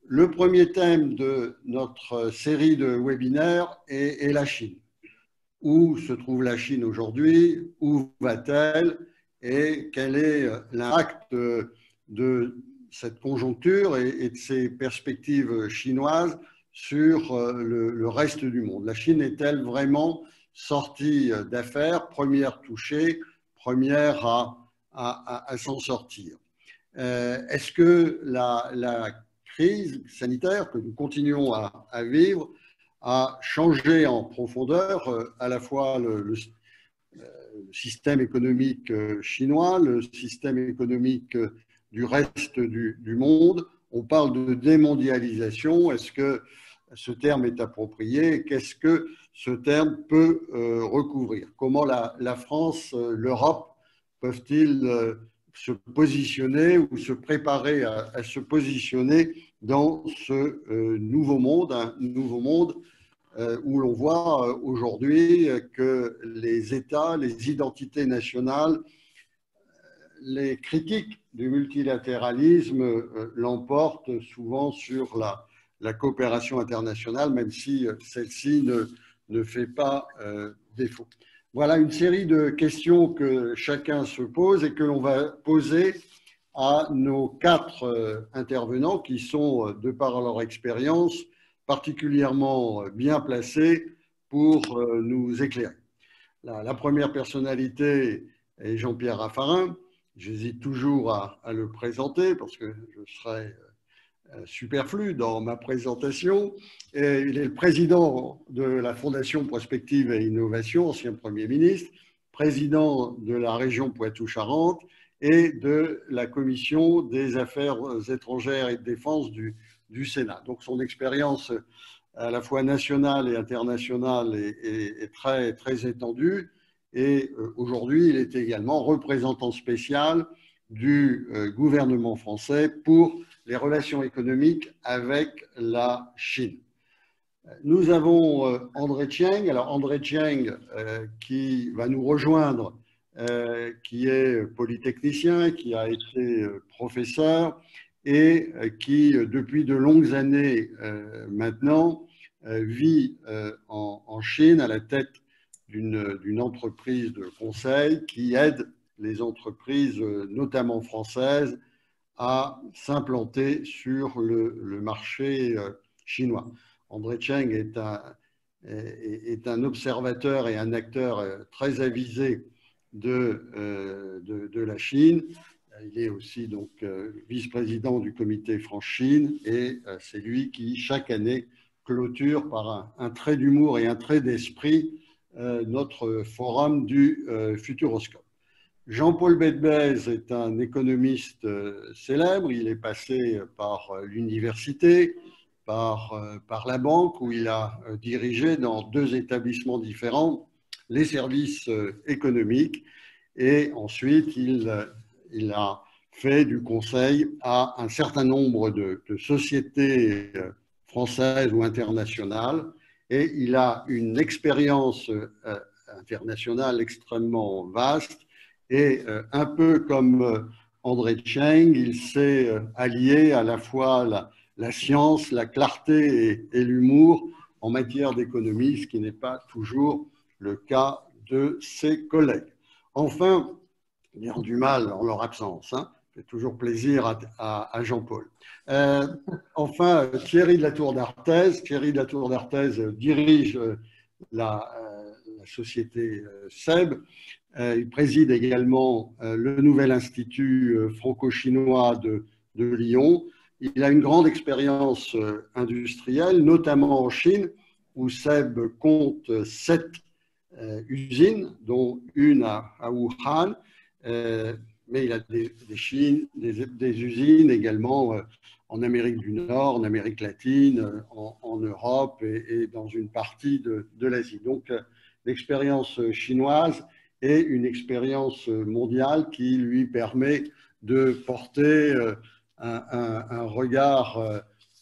Le premier thème de notre série de webinaires est la Chine. Où se trouve la Chine aujourd'hui? Où va-t-elle? Et quel est l'impact de cette conjoncture et de ces perspectives chinoises sur le reste du monde? La Chine est-elle vraiment sortie d'affaires, première touchée, première à s'en sortir? Est-ce que la crise sanitaire que nous continuons à vivre a changé en profondeur à la fois le système économique chinois, le système économique du reste du monde? On parle de démondialisation. Est-ce que ce terme est approprié? Qu'est-ce que ce terme peut recouvrir? Comment la France, l'Europe peuvent-ils se positionner ou se préparer à se positionner dans ce nouveau monde, un nouveau monde où l'on voit aujourd'hui que les États, les identités nationales, les critiques du multilatéralisme l'emportent souvent sur la coopération internationale, même si celle-ci ne fait pas défaut. Voilà une série de questions que chacun se pose et que l'on va poser à nos quatre intervenants qui sont, de par leur expérience, particulièrement bien placés pour nous éclairer. La première personnalité est Jean-Pierre Raffarin. J'hésite toujours à le présenter parce que je serais superflu dans ma présentation. Et il est le président de la Fondation Prospective et Innovation, ancien Premier ministre, président de la région Poitou-Charentes et de la Commission des Affaires étrangères et de défense du Sénat. Donc son expérience à la fois nationale et internationale est très, très étendue. Et aujourd'hui, il est également représentant spécial du gouvernement français pour les relations économiques avec la Chine. Nous avons André Chieng. Alors André Chieng qui va nous rejoindre, qui est polytechnicien, qui a été professeur et qui, depuis de longues années maintenant, vit en Chine à la tête d'une entreprise de conseil qui aide les entreprises, notamment françaises, à s'implanter sur le marché chinois. André Chieng est un observateur et un acteur très avisé de la Chine. Il est aussi donc vice-président du comité France-Chine et c'est lui qui, chaque année, clôture par un trait d'humour et un trait d'esprit notre forum du Futuroscope. Jean-Paul Bedbez est un économiste célèbre. Il est passé par l'université, par la banque, où il a dirigé dans deux établissements différents les services économiques. Et ensuite, il a fait du conseil à un certain nombre de sociétés françaises ou internationales. Et il a une expérience internationale extrêmement vaste. Et un peu comme André Chieng, il s'est allié à la fois la science, la clarté et l'humour en matière d'économie, ce qui n'est pas toujours le cas de ses collègues. Enfin, ils ont du mal en leur absence, hein. Ça fait toujours plaisir à Jean-Paul. Enfin, Thierry de la Tour d'Artaise. Thierry de la Tour d'Artaise dirige la société SEB. Il préside également le nouvel institut franco-chinois de Lyon. Il a une grande expérience industrielle, notamment en Chine, où SEB compte 7 usines, dont une à Wuhan. Mais il a des usines également en Amérique du Nord, en Amérique latine, en Europe et dans une partie de l'Asie. Donc, l'expérience chinoise et une expérience mondiale qui lui permet de porter un regard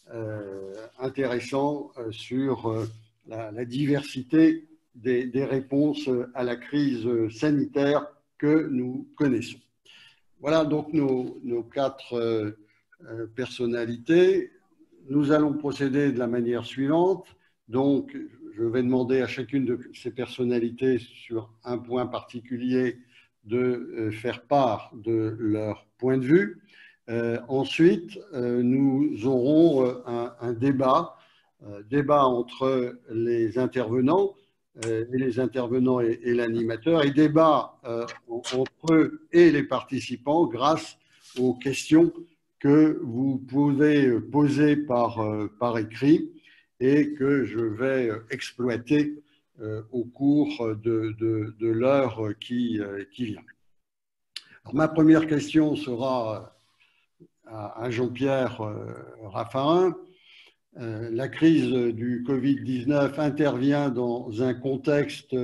intéressant sur la diversité des réponses à la crise sanitaire que nous connaissons. Voilà donc nos quatre personnalités. nous allons procéder de la manière suivante. Donc, je vais demander à chacune de ces personnalités sur un point particulier de faire part de leur point de vue. Ensuite, nous aurons un débat entre les intervenants et l'animateur, et débat entre eux et les participants grâce aux questions que vous pouvez poser par écrit et que je vais exploiter au cours de l'heure qui vient. Alors, ma première question sera à Jean-Pierre Raffarin. La crise du Covid-19 intervient dans un contexte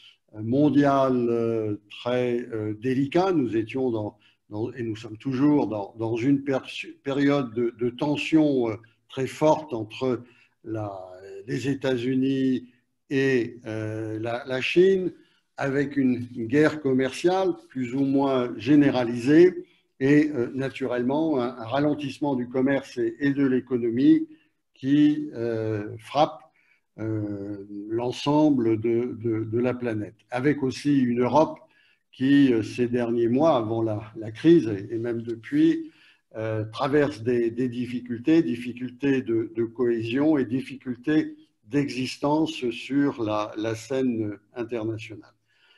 mondial très délicat. Nous étions et nous sommes toujours dans une période de tension très forte entre les États-Unis et la Chine, avec une guerre commerciale plus ou moins généralisée et naturellement un ralentissement du commerce et de l'économie qui frappe l'ensemble de la planète, avec aussi une Europe qui, ces derniers mois, avant la crise et même depuis, traverse des difficultés de cohésion et difficultés d'existence sur la scène internationale.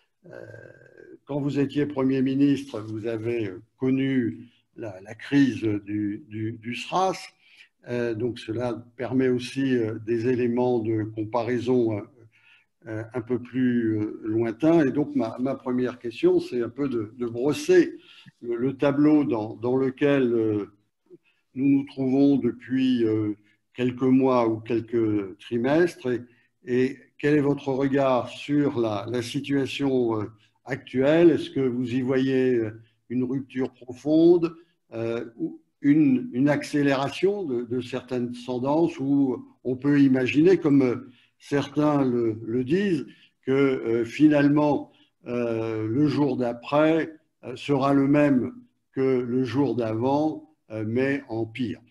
Quand vous étiez Premier ministre, vous avez connu la crise du SRAS. Donc cela permet aussi des éléments de comparaison un peu plus lointains. Et donc ma première question, c'est un peu de brosser le tableau dans lequel nous nous trouvons depuis quelques mois ou quelques trimestres. Et quel est votre regard sur la situation actuelle? Est-ce que vous y voyez une rupture profonde une accélération de certaines tendances, où on peut imaginer, comme certains le disent, que finalement le jour d'après sera le même que le jour d'avant, mais en pire.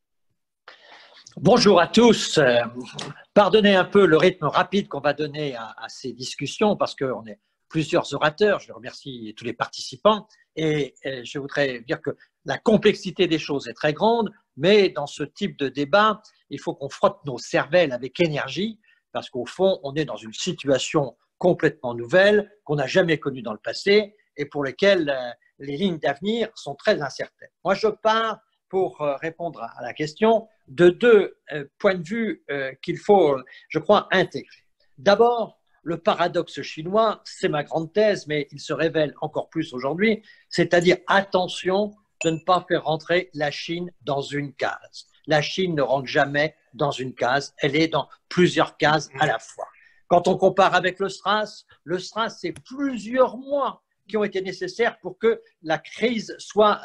Bonjour à tous. Pardonnez un peu le rythme rapide qu'on va donner à ces discussions, parce qu'on est plusieurs orateurs. Je remercie tous les participants et je voudrais dire que la complexité des choses est très grande, mais dans ce type de débat, il faut qu'on frotte nos cervelles avec énergie, parce qu'au fond, on est dans une situation complètement nouvelle, qu'on n'a jamais connue dans le passé et pour lesquelles les lignes d'avenir sont très incertaines. Moi, je pars pour répondre à la question de deux points de vue qu'il faut, je crois, intégrer. D'abord, le paradoxe chinois, c'est ma grande thèse, mais il se révèle encore plus aujourd'hui, c'est-à-dire attention de ne pas faire rentrer la Chine dans une case. La Chine ne rentre jamais dans une case, elle est dans plusieurs cases à la fois. Quand on compare avec le SRAS, c'est plusieurs mois qui ont été nécessaires pour que la crise soit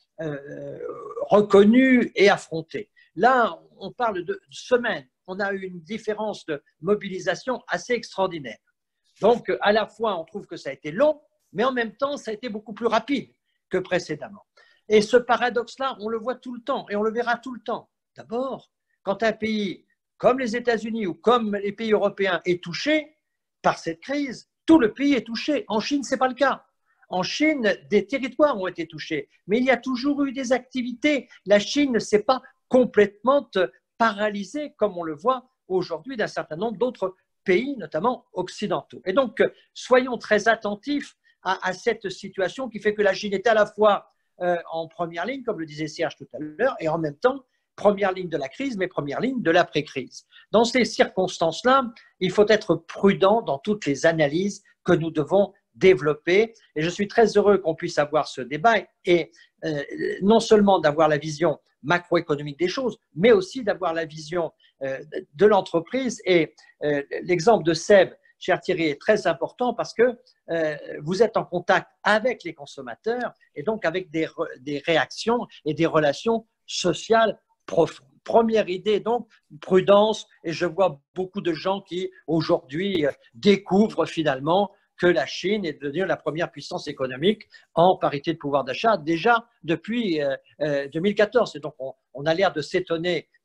reconnue et affrontée. Là, on parle de semaines. On a eu une différence de mobilisation assez extraordinaire. Donc, à la fois, on trouve que ça a été long, mais en même temps, ça a été beaucoup plus rapide que précédemment. Et ce paradoxe-là, on le voit tout le temps et on le verra tout le temps. D'abord, quand un pays comme les États-Unis ou comme les pays européens est touché par cette crise, tout le pays est touché. En Chine, ce n'est pas le cas. En Chine, des territoires ont été touchés, mais il y a toujours eu des activités. La Chine ne s'est pas complètement paralysée, comme on le voit aujourd'hui d'un certain nombre d'autres pays, notamment occidentaux. Et donc, soyons très attentifs à cette situation qui fait que la Chine est à la fois en première ligne, comme le disait Serge tout à l'heure, et en même temps, première ligne de la crise, mais première ligne de l'après-crise. Dans ces circonstances-là, il faut être prudent dans toutes les analyses que nous devons développer. Et je suis très heureux qu'on puisse avoir ce débat et non seulement d'avoir la vision macroéconomique des choses, mais aussi d'avoir la vision de l'entreprise. Et l'exemple de Seb, cher Thierry, est très important parce que vous êtes en contact avec les consommateurs et donc avec des réactions et des relations sociales profondes. Première idée, donc, prudence. Et je vois beaucoup de gens qui, aujourd'hui, découvrent finalement que la Chine est devenue la première puissance économique en parité de pouvoir d'achat déjà depuis 2014. Et donc, on a l'air de s'étonner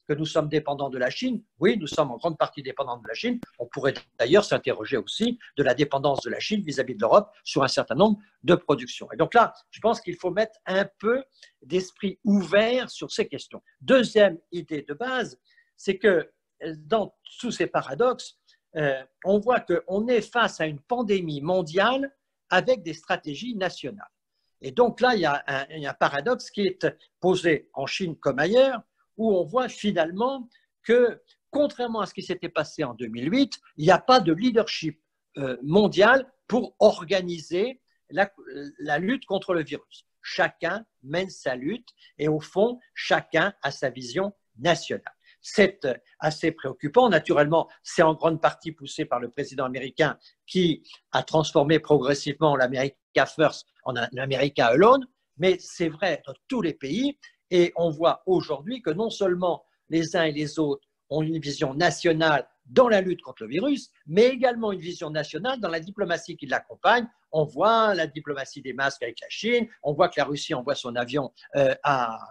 que nous sommes dépendants de la Chine. Oui, nous sommes en grande partie dépendants de la Chine. On pourrait d'ailleurs s'interroger aussi de la dépendance de la Chine vis-à-vis de l'Europe sur un certain nombre de productions. Et donc là, je pense qu'il faut mettre un peu d'esprit ouvert sur ces questions. Deuxième idée de base, c'est que dans tous ces paradoxes, on voit qu'on est face à une pandémie mondiale avec des stratégies nationales. Et donc là, il y a un paradoxe qui est posé en Chine comme ailleurs, où on voit finalement que, contrairement à ce qui s'était passé en 2008, il n'y a pas de leadership mondial pour organiser la lutte contre le virus. Chacun mène sa lutte et au fond, chacun a sa vision nationale. C'est assez préoccupant. Naturellement, c'est en grande partie poussé par le président américain qui a transformé progressivement l'America First en America Alone, mais c'est vrai dans tous les pays. Et on voit aujourd'hui que non seulement les uns et les autres ont une vision nationale dans la lutte contre le virus, mais également une vision nationale dans la diplomatie qui l'accompagne. On voit la diplomatie des masques avec la Chine, on voit que la Russie envoie son avion à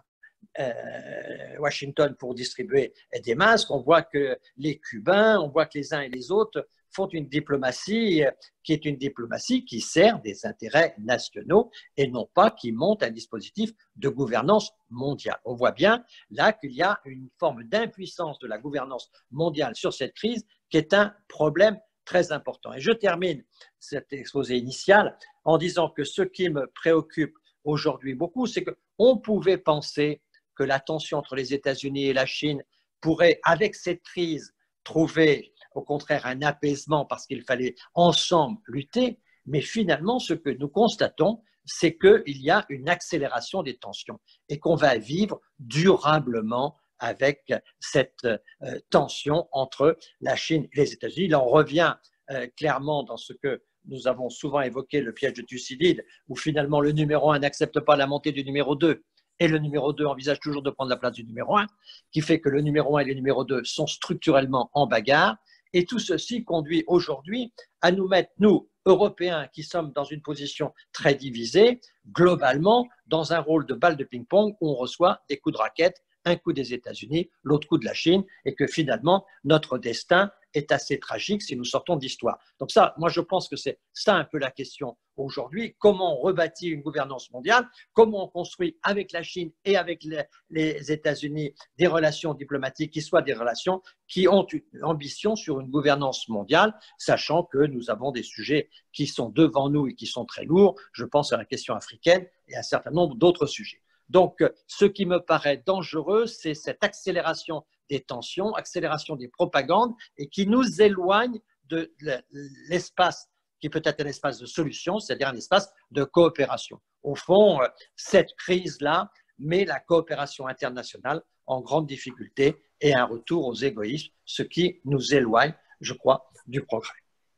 Washington pour distribuer des masques, on voit que les Cubains, on voit que les uns et les autres font une diplomatie qui est une diplomatie qui sert des intérêts nationaux et non pas qui monte un dispositif de gouvernance mondiale. On voit bien là qu'il y a une forme d'impuissance de la gouvernance mondiale sur cette crise qui est un problème très important. Et je termine cet exposé initial en disant que ce qui me préoccupe aujourd'hui beaucoup, c'est qu'on pouvait penser que la tension entre les États-Unis et la Chine pourrait, avec cette crise, trouver au contraire un apaisement parce qu'il fallait ensemble lutter. Mais finalement, ce que nous constatons, c'est qu'il y a une accélération des tensions et qu'on va vivre durablement avec cette tension entre la Chine et les États-Unis. Là, on revient clairement dans ce que nous avons souvent évoqué, le piège de Thucydide, où finalement le numéro 1 n'accepte pas la montée du numéro 2. Et le numéro 2 envisage toujours de prendre la place du numéro 1, qui fait que le numéro 1 et le numéro 2 sont structurellement en bagarre. Et tout ceci conduit aujourd'hui à nous mettre, nous, Européens, qui sommes dans une position très divisée, globalement, dans un rôle de balle de ping-pong où on reçoit des coups de raquette, un coup des États-Unis, l'autre coup de la Chine, et que finalement, notre destin est assez tragique si nous sortons d'histoire. Donc ça, moi je pense que c'est ça un peu la question aujourd'hui. Comment on rebâtit une gouvernance mondiale? Comment on construit avec la Chine et avec les États-Unis des relations diplomatiques qui soient des relations qui ont une ambition sur une gouvernance mondiale, sachant que nous avons des sujets qui sont devant nous et qui sont très lourds. Je pense à la question africaine et à un certain nombre d'autres sujets. Donc, ce qui me paraît dangereux, c'est cette accélération des tensions, accélération des propagandes et qui nous éloigne de l'espace qui peut être un espace de solution, c'est-à-dire un espace de coopération. Au fond, cette crise-là met la coopération internationale en grande difficulté et un retour aux égoïsmes, ce qui nous éloigne, je crois, du progrès.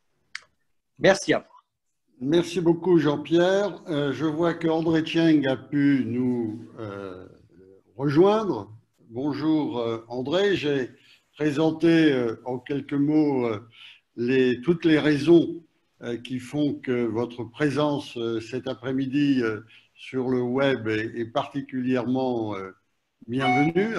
Merci à vous. Merci beaucoup, Jean-Pierre. Je vois que André Cheng a pu nous rejoindre. Bonjour, André. J'ai présenté en quelques mots toutes les raisons qui font que votre présence cet après-midi sur le web est particulièrement bienvenue.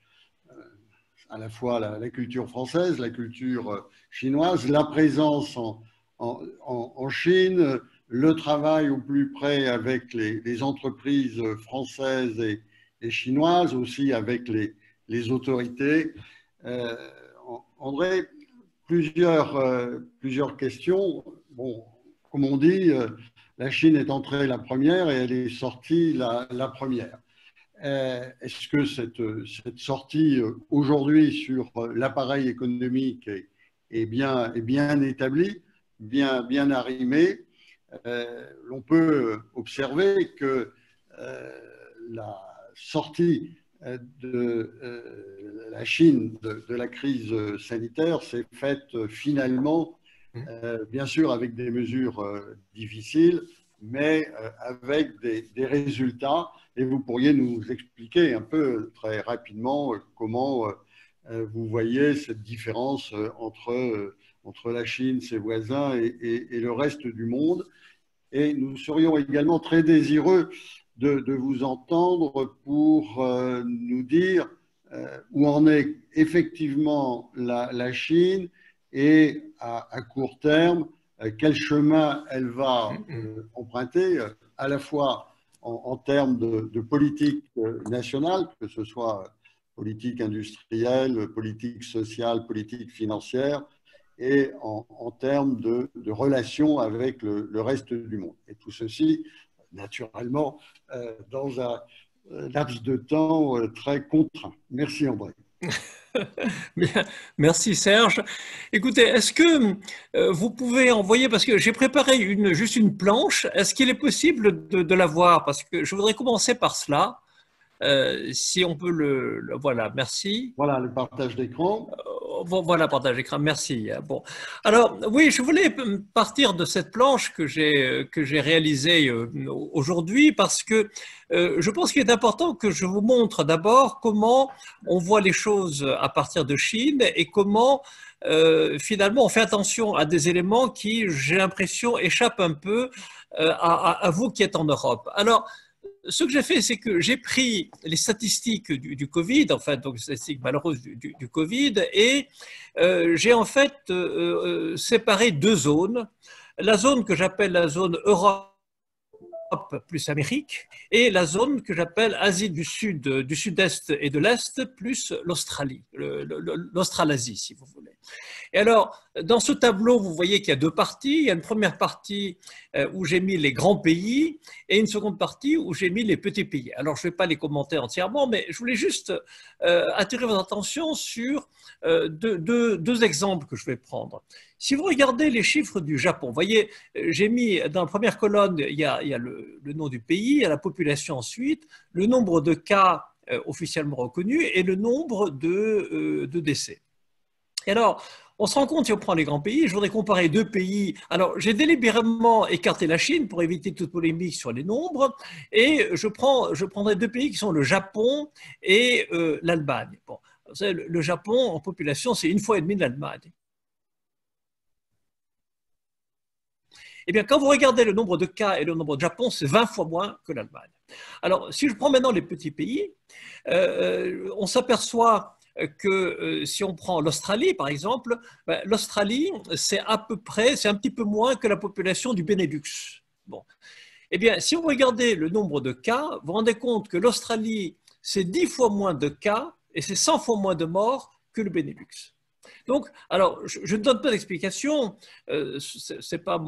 À la fois la culture française, la culture chinoise, la présence en Chine, le travail au plus près avec les entreprises françaises et chinoises, aussi avec les autorités. André, plusieurs questions. Bon, comme on dit, la Chine est entrée la première et elle est sortie la première. Est-ce que cette sortie aujourd'hui sur l'appareil économique est bien établie, bien arrimée? On peut observer que la sortie de la Chine de la crise sanitaire s'est faite finalement, bien sûr avec des mesures difficiles, mais avec des résultats. Et vous pourriez nous expliquer un peu très rapidement comment vous voyez cette différence entre la Chine, ses voisins et le reste du monde. Et nous serions également très désireux de vous entendre pour nous dire où en est effectivement la Chine et à court terme, quel chemin elle va emprunter, à la fois en termes de politique nationale, que ce soit politique industrielle, politique sociale, politique financière, et en termes de relations avec le reste du monde. Et tout ceci, naturellement, dans un laps de temps très contraint. Merci André. Bien, merci Serge. Écoutez, est-ce que vous pouvez envoyer, parce que j'ai préparé juste une planche, est-ce qu'il est possible de la voir? Parce que je voudrais commencer par cela. Si on peut voilà, merci. Voilà le partage d'écran. Voilà, partage d'écran, merci. Bon, alors oui, je voulais partir de cette planche que j'ai réalisée aujourd'hui parce que je pense qu'il est important que je vous montre d'abord comment on voit les choses à partir de Chine et comment finalement on fait attention à des éléments qui, j'ai l'impression, échappent un peu à vous qui êtes en Europe. Alors, ce que j'ai fait, c'est que j'ai pris les statistiques du Covid, enfin, donc les statistiques malheureuses du Covid, et j'ai en fait séparé deux zones. La zone que j'appelle la zone Europe plus Amérique, et la zone que j'appelle Asie du Sud-Est et de l'Est, plus l'Australie, l'Australasie, si vous voulez. Et alors, dans ce tableau, vous voyez qu'il y a deux parties. Il y a une première partie où j'ai mis les grands pays et une seconde partie où j'ai mis les petits pays. Alors, je ne vais pas les commenter entièrement, mais je voulais juste attirer votre attention sur deux exemples que je vais prendre. Si vous regardez les chiffres du Japon, vous voyez, j'ai mis dans la première colonne, il y a le nom du pays, il y a la population ensuite, le nombre de cas officiellement reconnus et le nombre de décès. Et alors, on se rend compte, si on prend les grands pays, je voudrais comparer deux pays. Alors, j'ai délibérément écarté la Chine pour éviter toute polémique sur les nombres, et je prendrai deux pays qui sont le Japon et l'Allemagne. Bon, vous savez, le Japon, en population, c'est 1,5 fois l'Allemagne. Eh bien, quand vous regardez le nombre de cas et le nombre de Japon, c'est 20 fois moins que l'Allemagne. Alors, si je prends maintenant les petits pays, on s'aperçoit que si on prend l'Australie, par exemple, l'Australie, c'est à peu près, c'est un petit peu moins que la population du Benelux. Bon. Eh bien, si vous regardez le nombre de cas, vous vous rendez compte que l'Australie, c'est 10 fois moins de cas et c'est 100 fois moins de morts que le Benelux. Donc, alors, je ne donne pas d'explication, c'est pas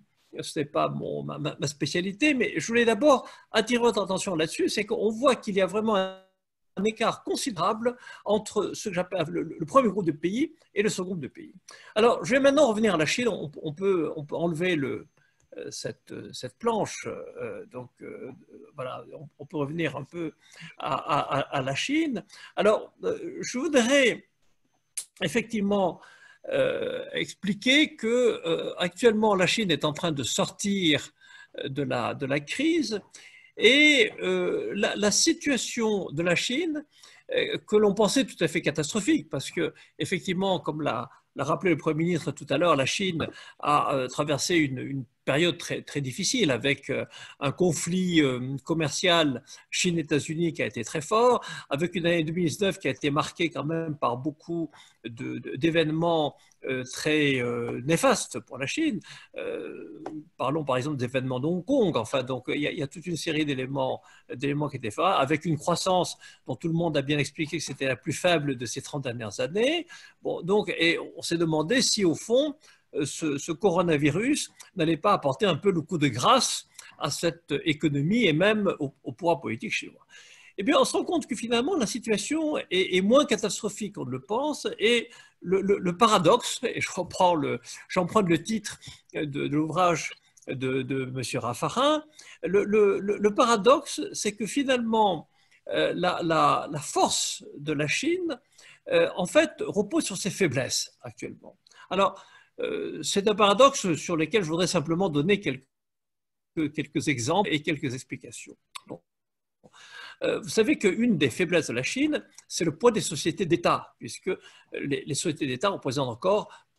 ma spécialité, mais je voulais d'abord attirer votre attention là-dessus, c'est qu'on voit qu'il y a vraiment un écart considérable entre ce que j'appelle le premier groupe de pays et le second groupe de pays. Alors, je vais maintenant revenir à la Chine. On peut enlever cette planche. Voilà, on peut revenir un peu à la Chine. Alors, je voudrais effectivement expliquer que actuellement la Chine est en train de sortir de la crise. Et la situation de la Chine, que l'on pensait tout à fait catastrophique, parce que effectivement, comme l'a rappelé le Premier ministre tout à l'heure, la Chine a traversé une période très, très difficile avec un conflit commercial Chine-États-Unis qui a été très fort, avec une année 2019 qui a été marquée quand même par beaucoup d'événements très néfastes pour la Chine. Parlons par exemple d'événements de Hong Kong. Enfin, donc il y a toute une série d'éléments qui étaient forts, avec une croissance dont tout le monde a bien expliqué que c'était la plus faible de ces 30 dernières années. Bon, donc, et on s'est demandé si au fond ce coronavirus n'allait pas apporter un peu le coup de grâce à cette économie et même au pouvoir politique chinois. Eh bien, on se rend compte que finalement, la situation est moins catastrophique qu'on ne le pense. Et le paradoxe, et j'emprunte le titre de l'ouvrage de M. Raffarin, le paradoxe, c'est que finalement, la force de la Chine, en fait, repose sur ses faiblesses actuellement. Alors, c'est un paradoxe sur lequel je voudrais simplement donner quelques exemples et quelques explications. Bon. Vous savez qu'une des faiblesses de la Chine, c'est le poids des sociétés d'État, puisque les sociétés d'État représentent encore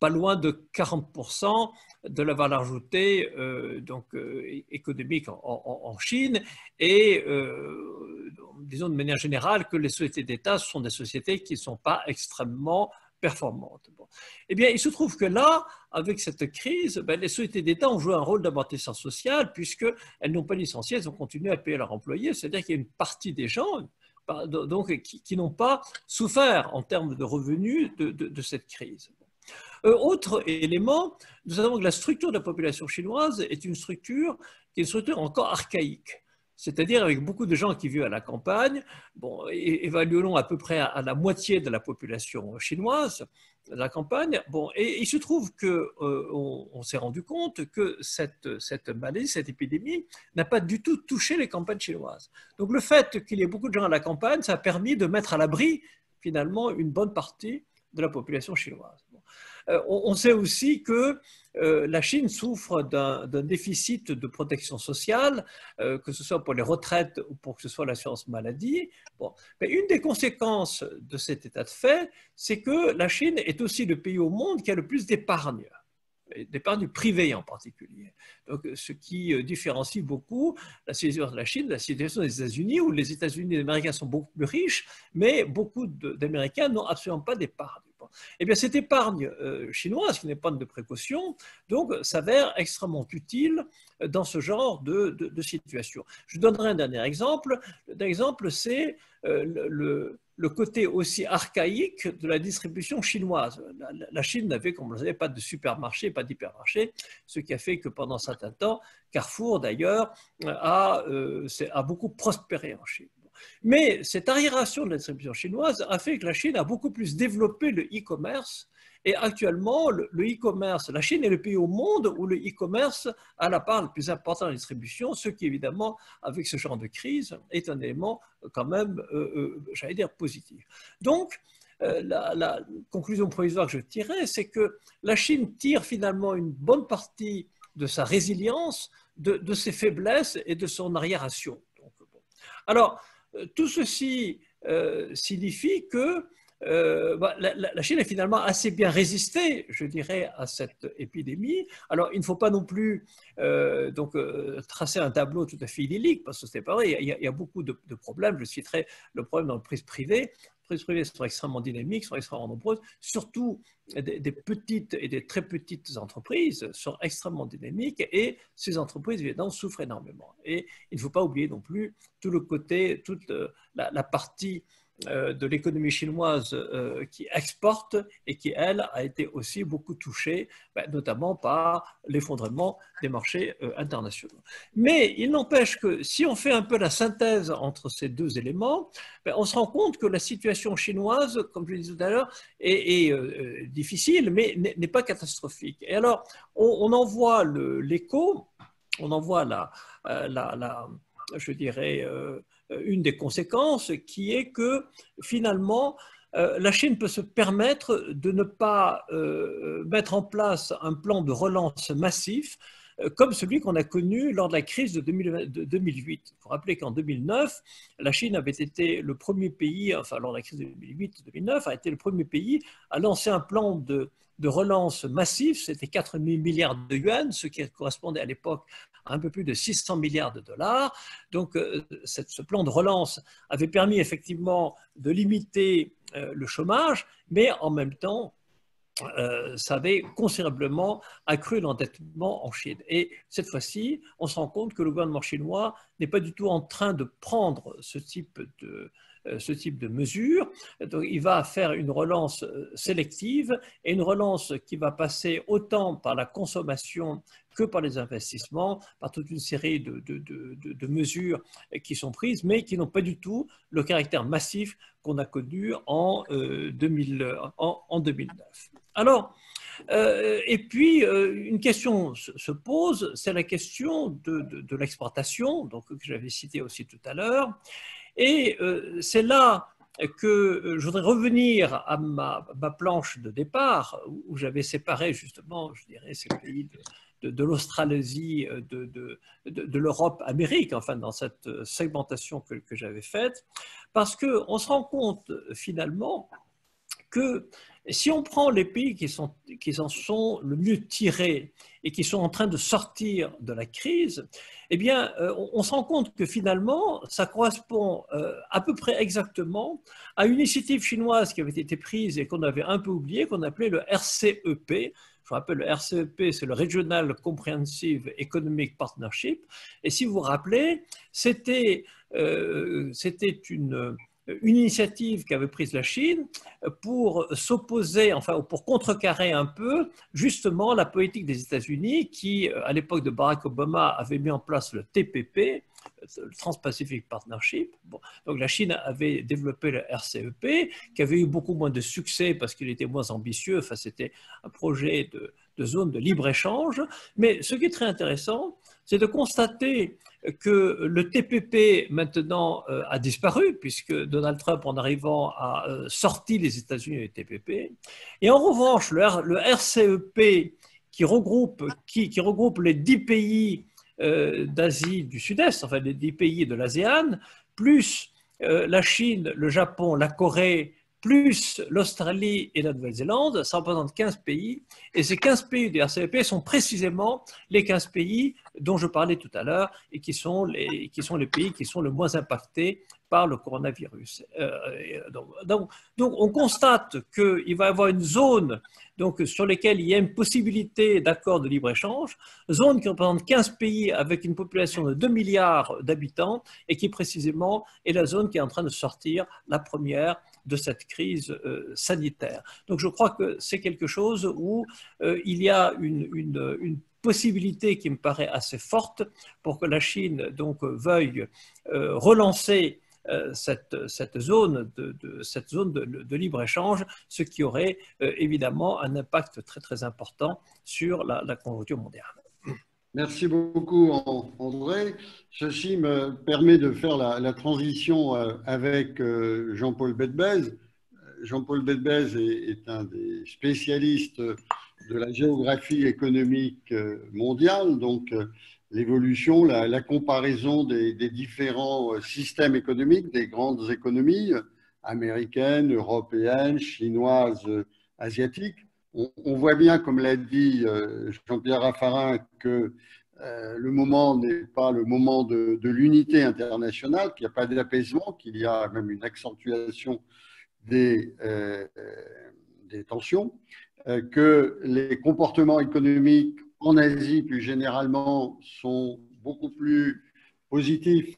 pas loin de 40% de la valeur ajoutée économique en Chine et disons de manière générale que les sociétés d'État sont des sociétés qui ne sont pas extrêmement performantes. Bon. Eh bien, il se trouve que là, avec cette crise, les sociétés d'État ont joué un rôle d'amortisseur social puisqu'elles n'ont pas licencié, elles ont continué à payer leurs employés, c'est-à-dire qu'il y a une partie des gens donc, qui n'ont pas souffert en termes de revenus de cette crise. Autre élément, nous savons que la structure de la population chinoise est une structure qui est une structure encore archaïque, c'est-à-dire avec beaucoup de gens qui vivent à la campagne. Bon, évaluons à peu près à la moitié de la population chinoise de la campagne. Bon, et il se trouve qu'on s'est rendu compte que cette maladie, cette épidémie, n'a pas du tout touché les campagnes chinoises. Donc le fait qu'il y ait beaucoup de gens à la campagne, ça a permis de mettre à l'abri finalement une bonne partie de la population chinoise. On sait aussi que la Chine souffre d'un déficit de protection sociale, que ce soit pour les retraites ou pour que ce soit l'assurance maladie. Bon. Mais une des conséquences de cet état de fait, c'est que la Chine est aussi le pays au monde qui a le plus d'épargne privée en particulier. Donc, ce qui différencie beaucoup la situation de la Chine de la situation des États-Unis, où les États-Unis et les Américains sont beaucoup plus riches, mais beaucoup d'Américains n'ont absolument pas d'épargne. Eh bien, cette épargne chinoise, qui n'est pas de précaution, donc s'avère extrêmement utile dans ce genre de situation. Je donnerai un dernier exemple. L'exemple, c'est le côté aussi archaïque de la distribution chinoise. La Chine n'avait, comme vous le savez, pas de supermarché, pas d'hypermarché, ce qui a fait que pendant un certain temps, Carrefour d'ailleurs a beaucoup prospéré en Chine. Mais cette arriération de la distribution chinoise a fait que la Chine a beaucoup plus développé le e-commerce. Et actuellement, le e-commerce, la Chine est le pays au monde où le e-commerce a la part la plus importante de la distribution, ce qui évidemment, avec ce genre de crise, est un élément quand même, j'allais dire, positif. Donc, la conclusion provisoire que je tirais, c'est que la Chine tire finalement une bonne partie de sa résilience, de ses faiblesses et de son arriération. Donc, bon. Alors, tout ceci signifie que la Chine a finalement assez bien résisté, je dirais, à cette épidémie. Alors, il ne faut pas non plus tracer un tableau tout à fait idyllique, parce que ce n'est pas vrai. Il y a beaucoup de problèmes. Je citerai le problème dans le privé privé. Les entreprises privées sont extrêmement dynamiques, sont extrêmement nombreuses, surtout des petites et des très petites entreprises sont extrêmement dynamiques et ces entreprises, évidemment, souffrent énormément. Et il ne faut pas oublier non plus tout le côté, toute la partie de l'économie chinoise qui exporte et qui, elle, a été aussi beaucoup touchée, notamment par l'effondrement des marchés internationaux. Mais il n'empêche que si on fait un peu la synthèse entre ces deux éléments, on se rend compte que la situation chinoise, comme je le disais tout à l'heure, est difficile, mais n'est pas catastrophique. Et alors, on en voit l'écho, on en voit je dirais, une des conséquences qui est que finalement, la Chine peut se permettre de ne pas mettre en place un plan de relance massif comme celui qu'on a connu lors de la crise de 2008. Il faut rappeler qu'en 2009, la Chine avait été le premier pays, enfin lors de la crise de 2008-2009, a été le premier pays à lancer un plan de relance massif, c'était 4 000 milliards de yuan, ce qui correspondait à l'époque à un peu plus de 600 milliards de dollars. Donc ce plan de relance avait permis effectivement de limiter le chômage, mais en même temps, ça avait considérablement accru l'endettement en Chine. Et cette fois-ci, on se rend compte que le gouvernement chinois n'est pas du tout en train de prendre ce type de mesures. Donc, il va faire une relance sélective et une relance qui va passer autant par la consommation que par les investissements, par toute une série de mesures qui sont prises, mais qui n'ont pas du tout le caractère massif qu'on a connu en 2009. Alors, et puis, une question se pose, c'est la question de l'exportation, donc, que j'avais cité aussi tout à l'heure. Et c'est là que je voudrais revenir à ma planche de départ, où j'avais séparé justement, je dirais, ces pays de l'Australasie, de l'Europe-Amérique, enfin dans cette segmentation que j'avais faite, parce qu'on se rend compte finalement que si on prend les pays qui en sont le mieux tirés et qui sont en train de sortir de la crise, eh bien, on se rend compte que finalement, ça correspond à peu près exactement à une initiative chinoise qui avait été prise et qu'on avait un peu oubliée, qu'on appelait le RCEP. Je rappelle, le RCEP, c'est le Regional Comprehensive Economic Partnership. Et si vous vous rappelez, c'était une initiative qu'avait prise la Chine pour s'opposer, enfin pour contrecarrer un peu justement la politique des États-Unis qui, à l'époque de Barack Obama, avait mis en place le TPP, le Trans-Pacific Partnership. Bon, donc la Chine avait développé le RCEP, qui avait eu beaucoup moins de succès parce qu'il était moins ambitieux. Enfin, c'était un projet de zone de libre-échange. Mais ce qui est très intéressant, c'est de constater que le TPP maintenant a disparu, puisque Donald Trump, en arrivant, a sorti les États-Unis du TPP. Et en revanche, le RCEP, qui regroupe les 10 pays d'Asie du Sud-Est, enfin les 10 pays de l'ASEAN, plus la Chine, le Japon, la Corée, plus l'Australie et la Nouvelle-Zélande, ça représente 15 pays. Et ces 15 pays du RCEP sont précisément les 15 pays dont je parlais tout à l'heure et qui sont les pays qui sont le moins impactés par le coronavirus. Donc on constate qu'il va y avoir une zone sur laquelle il y a une possibilité d'accord de libre-échange, zone qui représente 15 pays avec une population de 2 milliards d'habitants et qui précisément est la zone qui est en train de sortir la première de cette crise sanitaire. Donc je crois que c'est quelque chose où il y a une possibilité qui me paraît assez forte pour que la Chine veuille relancer cette zone de libre-échange, ce qui aurait évidemment un impact très très important sur la conjoncture mondiale. Merci beaucoup André. Ceci me permet de faire la transition avec Jean-Paul Bedbez. Jean-Paul Bedbez est un des spécialistes de la géographie économique mondiale, donc l'évolution, la comparaison des différents systèmes économiques, des grandes économies américaines, européennes, chinoises, asiatiques. On voit bien, comme l'a dit Jean-Pierre Raffarin, que le moment n'est pas le moment de l'unité internationale, qu'il n'y a pas d'apaisement, qu'il y a même une accentuation des tensions, que les comportements économiques en Asie, plus généralement, sont beaucoup plus positifs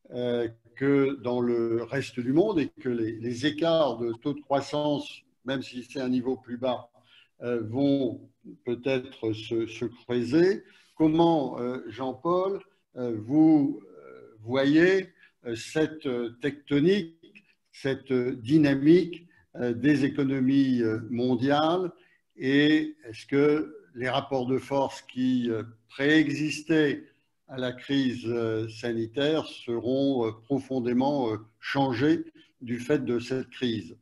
que dans le reste du monde et que les écarts de taux de croissance, même si c'est un niveau plus bas, vont peut-être se creuser. Comment, Jean-Paul, vous voyez cette tectonique, cette dynamique des économies mondiales, et est-ce que les rapports de force qui préexistaient à la crise sanitaire seront profondément changés du fait de cette crise?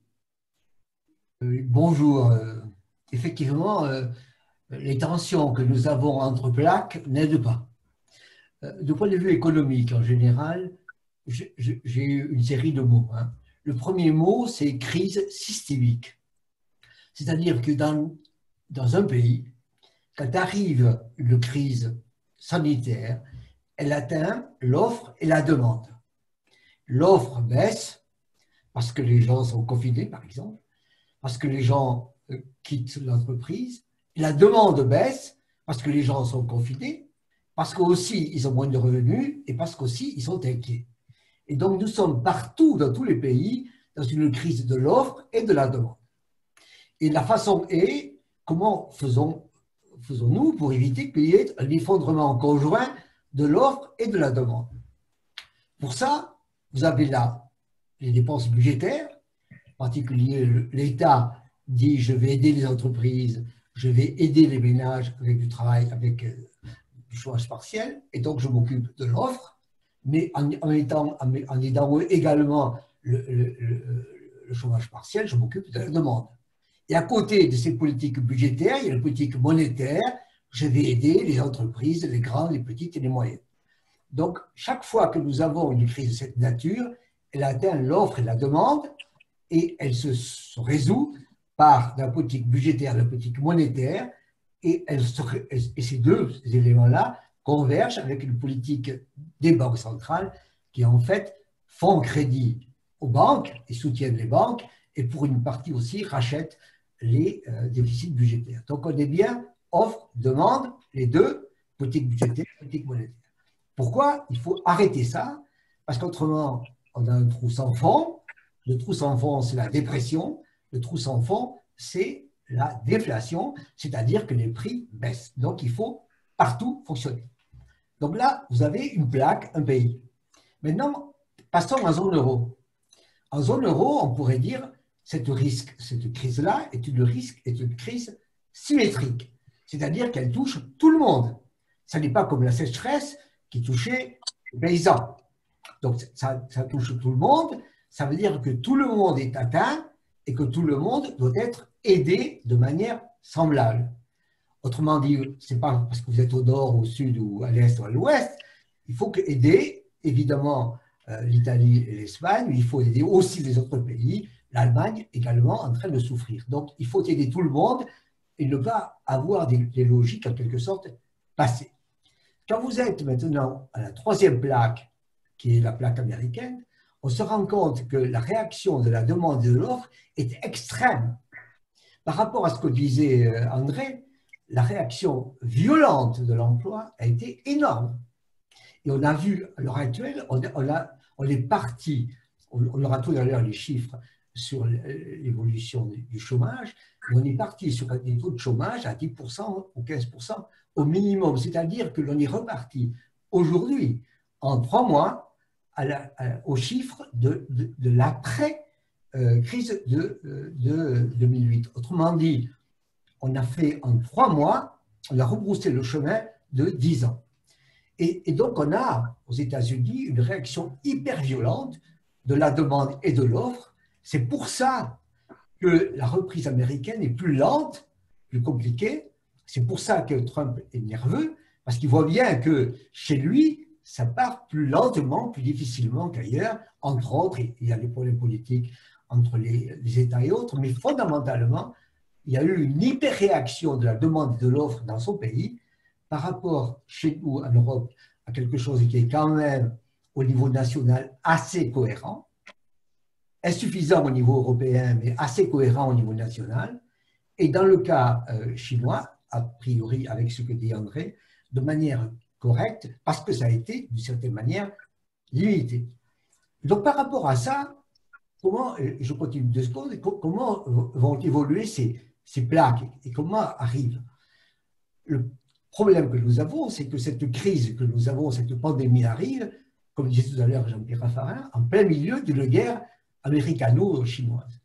Bonjour. Effectivement, les tensions que nous avons entre plaques n'aident pas. Du point de vue économique en général, j'ai une série de mots. Le premier mot, c'est crise systémique. C'est-à-dire que dans un pays, quand arrive une crise sanitaire, elle atteint l'offre et la demande. L'offre baisse parce que les gens sont confinés, par exemple, parce que les gens quittent l'entreprise. La demande baisse parce que les gens sont confinés, parce qu'aussi ils ont moins de revenus et parce qu'aussi ils sont inquiets. Et donc nous sommes partout, dans tous les pays, dans une crise de l'offre et de la demande. Et la façon est, comment faisons-nous pour éviter qu'il y ait un effondrement conjoint de l'offre et de la demande? Pour ça, vous avez là les dépenses budgétaires, en particulier l'État dit je vais aider les entreprises, je vais aider les ménages avec du travail, avec du chômage partiel, et donc je m'occupe de l'offre, mais en aidant également le chômage partiel, je m'occupe de la demande. Et à côté de ces politiques budgétaires, il y a la politique monétaire, je vais aider les entreprises, les grandes, les petites et les moyennes. Donc, chaque fois que nous avons une crise de cette nature, elle atteint l'offre et la demande, et elle se résout part de la politique budgétaire, de la politique monétaire, et ces deux éléments-là convergent avec une politique des banques centrales qui, en fait, font crédit aux banques et soutiennent les banques, et pour une partie aussi rachètent les déficits budgétaires. Donc, on est bien offre, demande, les deux, politique budgétaire, politique monétaire. Pourquoi il faut arrêter ça? Parce qu'autrement, on a un trou sans fond. Le trou sans fond, c'est la dépression. Le trou sans fond, c'est la déflation, c'est-à-dire que les prix baissent. Donc, il faut partout fonctionner. Donc là, vous avez une plaque, un pays. Maintenant, passons en zone euro. En zone euro, on pourrait dire cette crise-là est une crise symétrique, c'est-à-dire qu'elle touche tout le monde. Ça n'est pas comme la sécheresse qui touchait les paysans. Donc, ça touche tout le monde. Ça veut dire que tout le monde est atteint et que tout le monde doit être aidé de manière semblable. Autrement dit, ce n'est pas parce que vous êtes au nord, au sud, ou à l'est ou à l'ouest. Il faut aider, évidemment, l'Italie et l'Espagne, mais il faut aider aussi les autres pays, l'Allemagne également en train de souffrir. Donc, il faut aider tout le monde et ne pas avoir des logiques en quelque sorte passées. Quand vous êtes maintenant à la troisième plaque, qui est la plaque américaine, on se rend compte que la réaction de la demande et de l'offre est extrême. Par rapport à ce que disait André, la réaction violente de l'emploi a été énorme. Et on a vu, à l'heure actuelle, on est parti, on aura tout à l'heure les chiffres sur l'évolution du chômage, mais on est parti sur des taux de chômage à 10% ou 15% au minimum. C'est-à-dire que l'on est reparti aujourd'hui, en 3 mois, aux chiffres de l'après-crise de 2008. Autrement dit, on a fait en 3 mois, on a rebroussé le chemin de 10 ans. Et donc, on a aux États-Unis une réaction hyper violente de la demande et de l'offre. C'est pour ça que la reprise américaine est plus lente, plus compliquée. C'est pour ça que Trump est nerveux, parce qu'il voit bien que chez lui, ça part plus lentement, plus difficilement qu'ailleurs. Entre autres, il y a les problèmes politiques entre les États et autres, mais fondamentalement, il y a eu une hyper-réaction de la demande et de l'offre dans son pays par rapport, chez nous, en Europe, à quelque chose qui est quand même, au niveau national, assez cohérent, insuffisant au niveau européen, mais assez cohérent au niveau national, et dans le cas chinois, a priori, avec ce que dit André, de manière correcte, parce que ça a été, d'une certaine manière, limité. Donc, par rapport à ça, comment, je continue 2 secondes, comment vont évoluer ces plaques et comment arrivent? Le problème que nous avons, c'est que cette crise que nous avons, cette pandémie arrive, comme disait tout à l'heure Jean-Pierre Raffarin, en plein milieu d'une guerre américano-chinoise.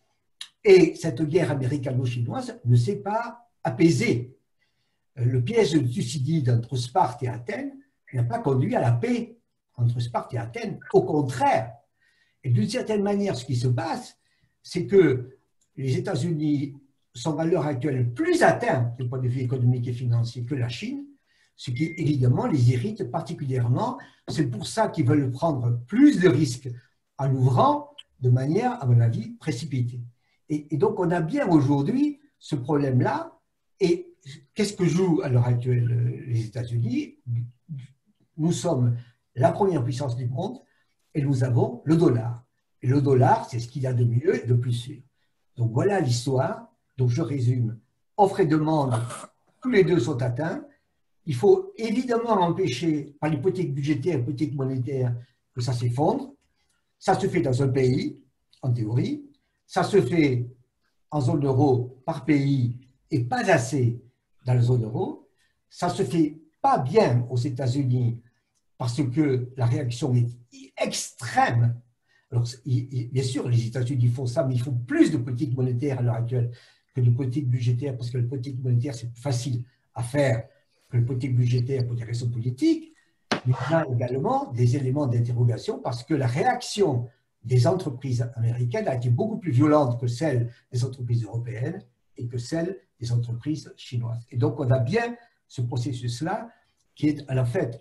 Et cette guerre américano-chinoise ne s'est pas apaisée. Le piège de Thucydide entre Sparte et Athènes n'a pas conduit à la paix entre Sparte et Athènes. Au contraire. Et d'une certaine manière, ce qui se passe, c'est que les États-Unis sont à l'heure actuelle plus atteints du point de vue économique et financier que la Chine, ce qui évidemment les irrite particulièrement. C'est pour ça qu'ils veulent prendre plus de risques en ouvrant de manière, à mon avis, précipitée. Et donc, on a bien aujourd'hui ce problème-là. Et qu'est-ce que jouent à l'heure actuelle les États-Unis? Nous sommes la première puissance du monde et nous avons le dollar. Et le dollar, c'est ce qu'il y a de mieux et de plus sûr. Donc, voilà l'histoire. Donc, je résume. Offre et demande, tous les deux sont atteints. Il faut évidemment empêcher, par les politiques budgétaires et politiques monétaires, que ça s'effondre. Ça se fait dans un pays, en théorie. Ça se fait en zone euro par pays et pas assez dans la zone euro. Ça se fait pas bien aux États-Unis parce que la réaction est extrême. Alors, bien sûr, les États-Unis font ça, mais ils font plus de politique monétaire à l'heure actuelle que de politique budgétaire, parce que la politique monétaire, c'est plus facile à faire que la politique budgétaire pour des raisons politiques. Mais il y a également des éléments d'interrogation parce que la réaction des entreprises américaines a été beaucoup plus violente que celle des entreprises européennes et que celle des entreprises chinoises. Et donc, on a bien ce processus-là qui est à la fait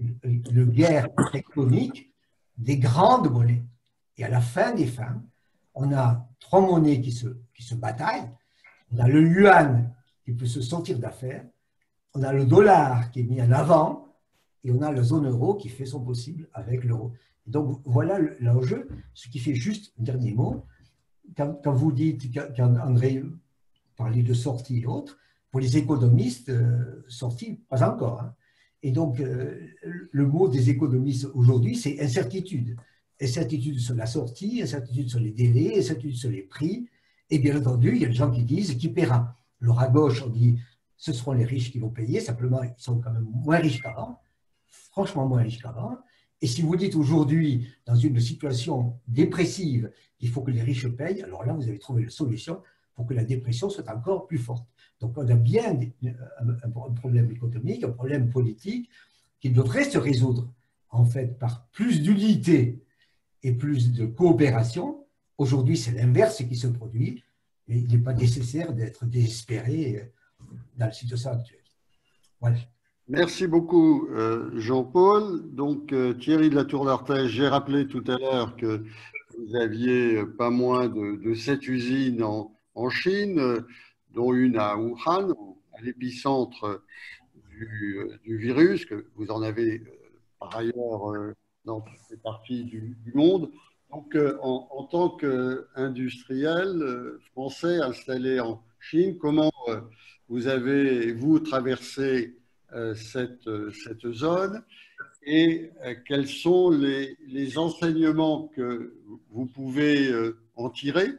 une guerre tectonique des grandes monnaies. Et à la fin des fins, on a trois monnaies qui se bataillent. On a le yuan qui peut se sortir d'affaire, on a le dollar qui est mis en avant, et on a la zone euro qui fait son possible avec l'euro. Donc voilà l'enjeu, ce qui fait juste un dernier mot. Quand vous dites, quand André parlait de sortie et autres, pour les économistes, sortie, pas encore. Hein. Et donc, le mot des économistes aujourd'hui, c'est incertitude. Incertitude sur la sortie, incertitude sur les délais, incertitude sur les prix. Et bien entendu, il y a des gens qui disent qui paiera. Alors à gauche, on dit ce seront les riches qui vont payer, simplement ils sont quand même moins riches qu'avant, franchement moins riches qu'avant. Et si vous dites aujourd'hui, dans une situation dépressive, qu'il faut que les riches payent, alors là, vous avez trouvé la solution pour que la dépression soit encore plus forte. Donc on a bien un problème économique, un problème politique qui devrait se résoudre en fait par plus d'unité et plus de coopération. Aujourd'hui, c'est l'inverse qui se produit, et il n'est pas nécessaire d'être désespéré dans la situation actuelle. Voilà. Merci beaucoup, Jean-Paul. Donc, Thierry de la Tour d'Artaix, j'ai rappelé tout à l'heure que vous aviez pas moins de 7 usines en Chine, dont une à Wuhan, à l'épicentre du virus, que vous en avez par ailleurs dans toutes les parties du monde. Donc, en tant qu'industriel français installé en Chine, comment vous avez, vous, traversé cette zone et quels sont les enseignements que vous pouvez en tirer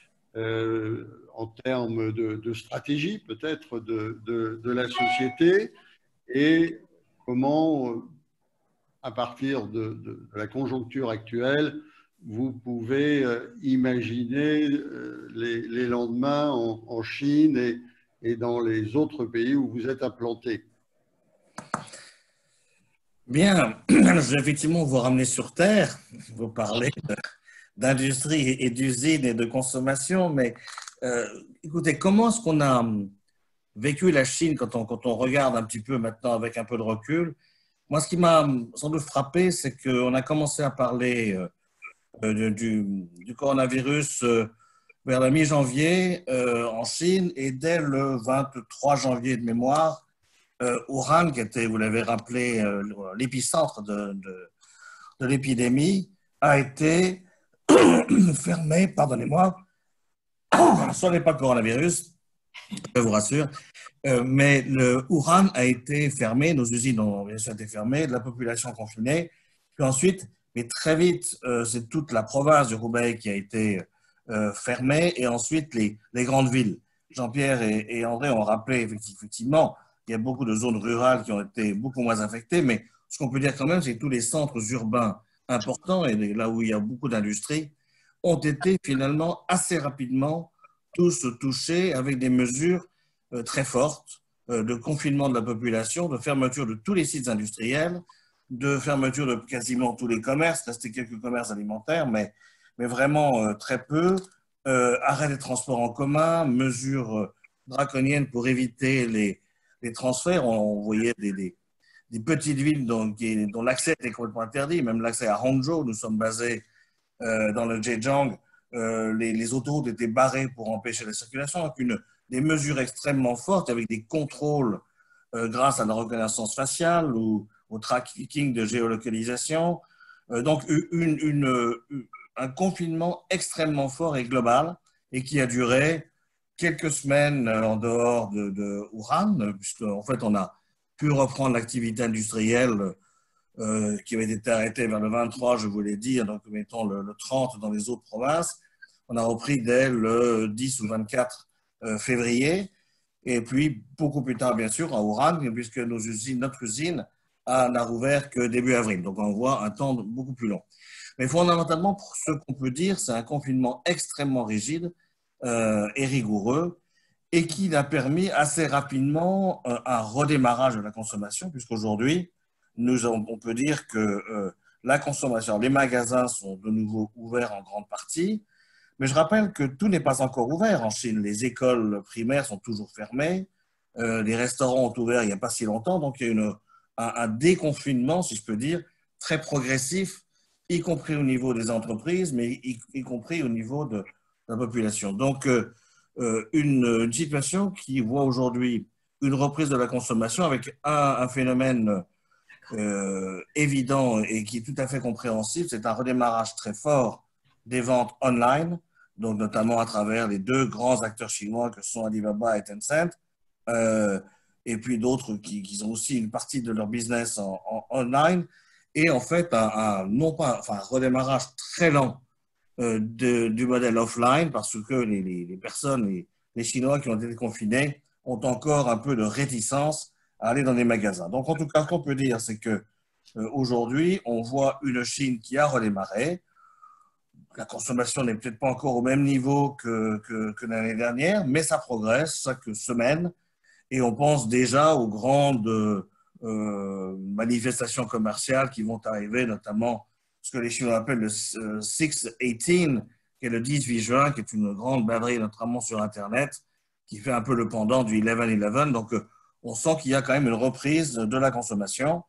en termes de stratégie peut-être de la société et comment, à partir de la conjoncture actuelle, vous pouvez imaginer les lendemains en Chine et dans les autres pays où vous êtes implanté. Bien, je vais effectivement vous ramener sur Terre, vous parler d'industrie et d'usine et de consommation, mais écoutez, comment est-ce qu'on a vécu la Chine quand on regarde un petit peu maintenant avec un peu de recul? Moi, ce qui m'a sans doute frappé, c'est qu'on a commencé à parler du coronavirus vers la mi-janvier en Chine, et dès le 23 janvier de mémoire, Wuhan, qui était, vous l'avez rappelé, l'épicentre de l'épidémie, a été fermé, pardonnez-moi, ce n'est pas le coronavirus, je vous rassure, mais le Wuhan a été fermé, nos usines ont bien sûr été fermées, la population confinée, puis ensuite, mais très vite, c'est toute la province du Hubei qui a été fermée, et ensuite les grandes villes. Jean-Pierre et André ont rappelé effectivement, il y a beaucoup de zones rurales qui ont été beaucoup moins affectées, mais ce qu'on peut dire quand même, c'est que tous les centres urbains importants, et là où il y a beaucoup d'industries, ont été finalement assez rapidement tous touchés avec des mesures très fortes de confinement de la population, de fermeture de tous les sites industriels, de fermeture de quasiment tous les commerces, restait quelques commerces alimentaires, mais vraiment très peu, arrêt des transports en commun, mesures draconiennes pour éviter les transferts. On voyait des petites villes dont l'accès était complètement interdit, même l'accès à Hangzhou, nous sommes basés dans le Zhejiang, les autoroutes étaient barrées pour empêcher la circulation, avec des mesures extrêmement fortes, avec des contrôles grâce à la reconnaissance faciale ou au tracking de géolocalisation. Donc un confinement extrêmement fort et global, et qui a duré quelques semaines en dehors de Wuhan, puisqu'en fait on a pu reprendre l'activité industrielle qui avait été arrêtée vers le 23, je vous l'ai dit, donc mettons le 30 dans les autres provinces. On a repris dès le 10 ou 24 février, et puis beaucoup plus tard, bien sûr, à Wuhan, puisque notre usine n'a rouvert que début avril. Donc on voit un temps beaucoup plus long. Mais fondamentalement, pour ce qu'on peut dire, c'est un confinement extrêmement rigide et rigoureux, et qui a permis assez rapidement un redémarrage de la consommation, puisqu'aujourd'hui, on peut dire que la consommation, les magasins sont de nouveau ouverts en grande partie, mais je rappelle que tout n'est pas encore ouvert en Chine. Les écoles primaires sont toujours fermées, les restaurants ont ouvert il n'y a pas si longtemps, donc il y a un déconfinement, si je peux dire, très progressif y compris au niveau des entreprises, mais y compris au niveau de la population. Donc, une situation qui voit aujourd'hui une reprise de la consommation avec un phénomène évident et qui est tout à fait compréhensible, c'est un redémarrage très fort des ventes online, donc notamment à travers les deux grands acteurs chinois que sont Alibaba et Tencent, et puis d'autres qui ont aussi une partie de leur business en online, et en fait non pas, enfin, un redémarrage très lent du modèle offline, parce que les personnes, les Chinois qui ont été confinés ont encore un peu de réticence à aller dans les magasins. Donc en tout cas, ce qu'on peut dire, c'est que aujourd'hui, on voit une Chine qui a redémarré. La consommation n'est peut-être pas encore au même niveau que l'année dernière, mais ça progresse chaque semaine. Et on pense déjà aux grandes manifestations commerciales qui vont arriver, notamment ce que les Chinois appellent le 6-18, qui est le 18 juin, qui est une grande braderie, notamment sur Internet, qui fait un peu le pendant du 11-11. Donc, on sent qu'il y a quand même une reprise de la consommation.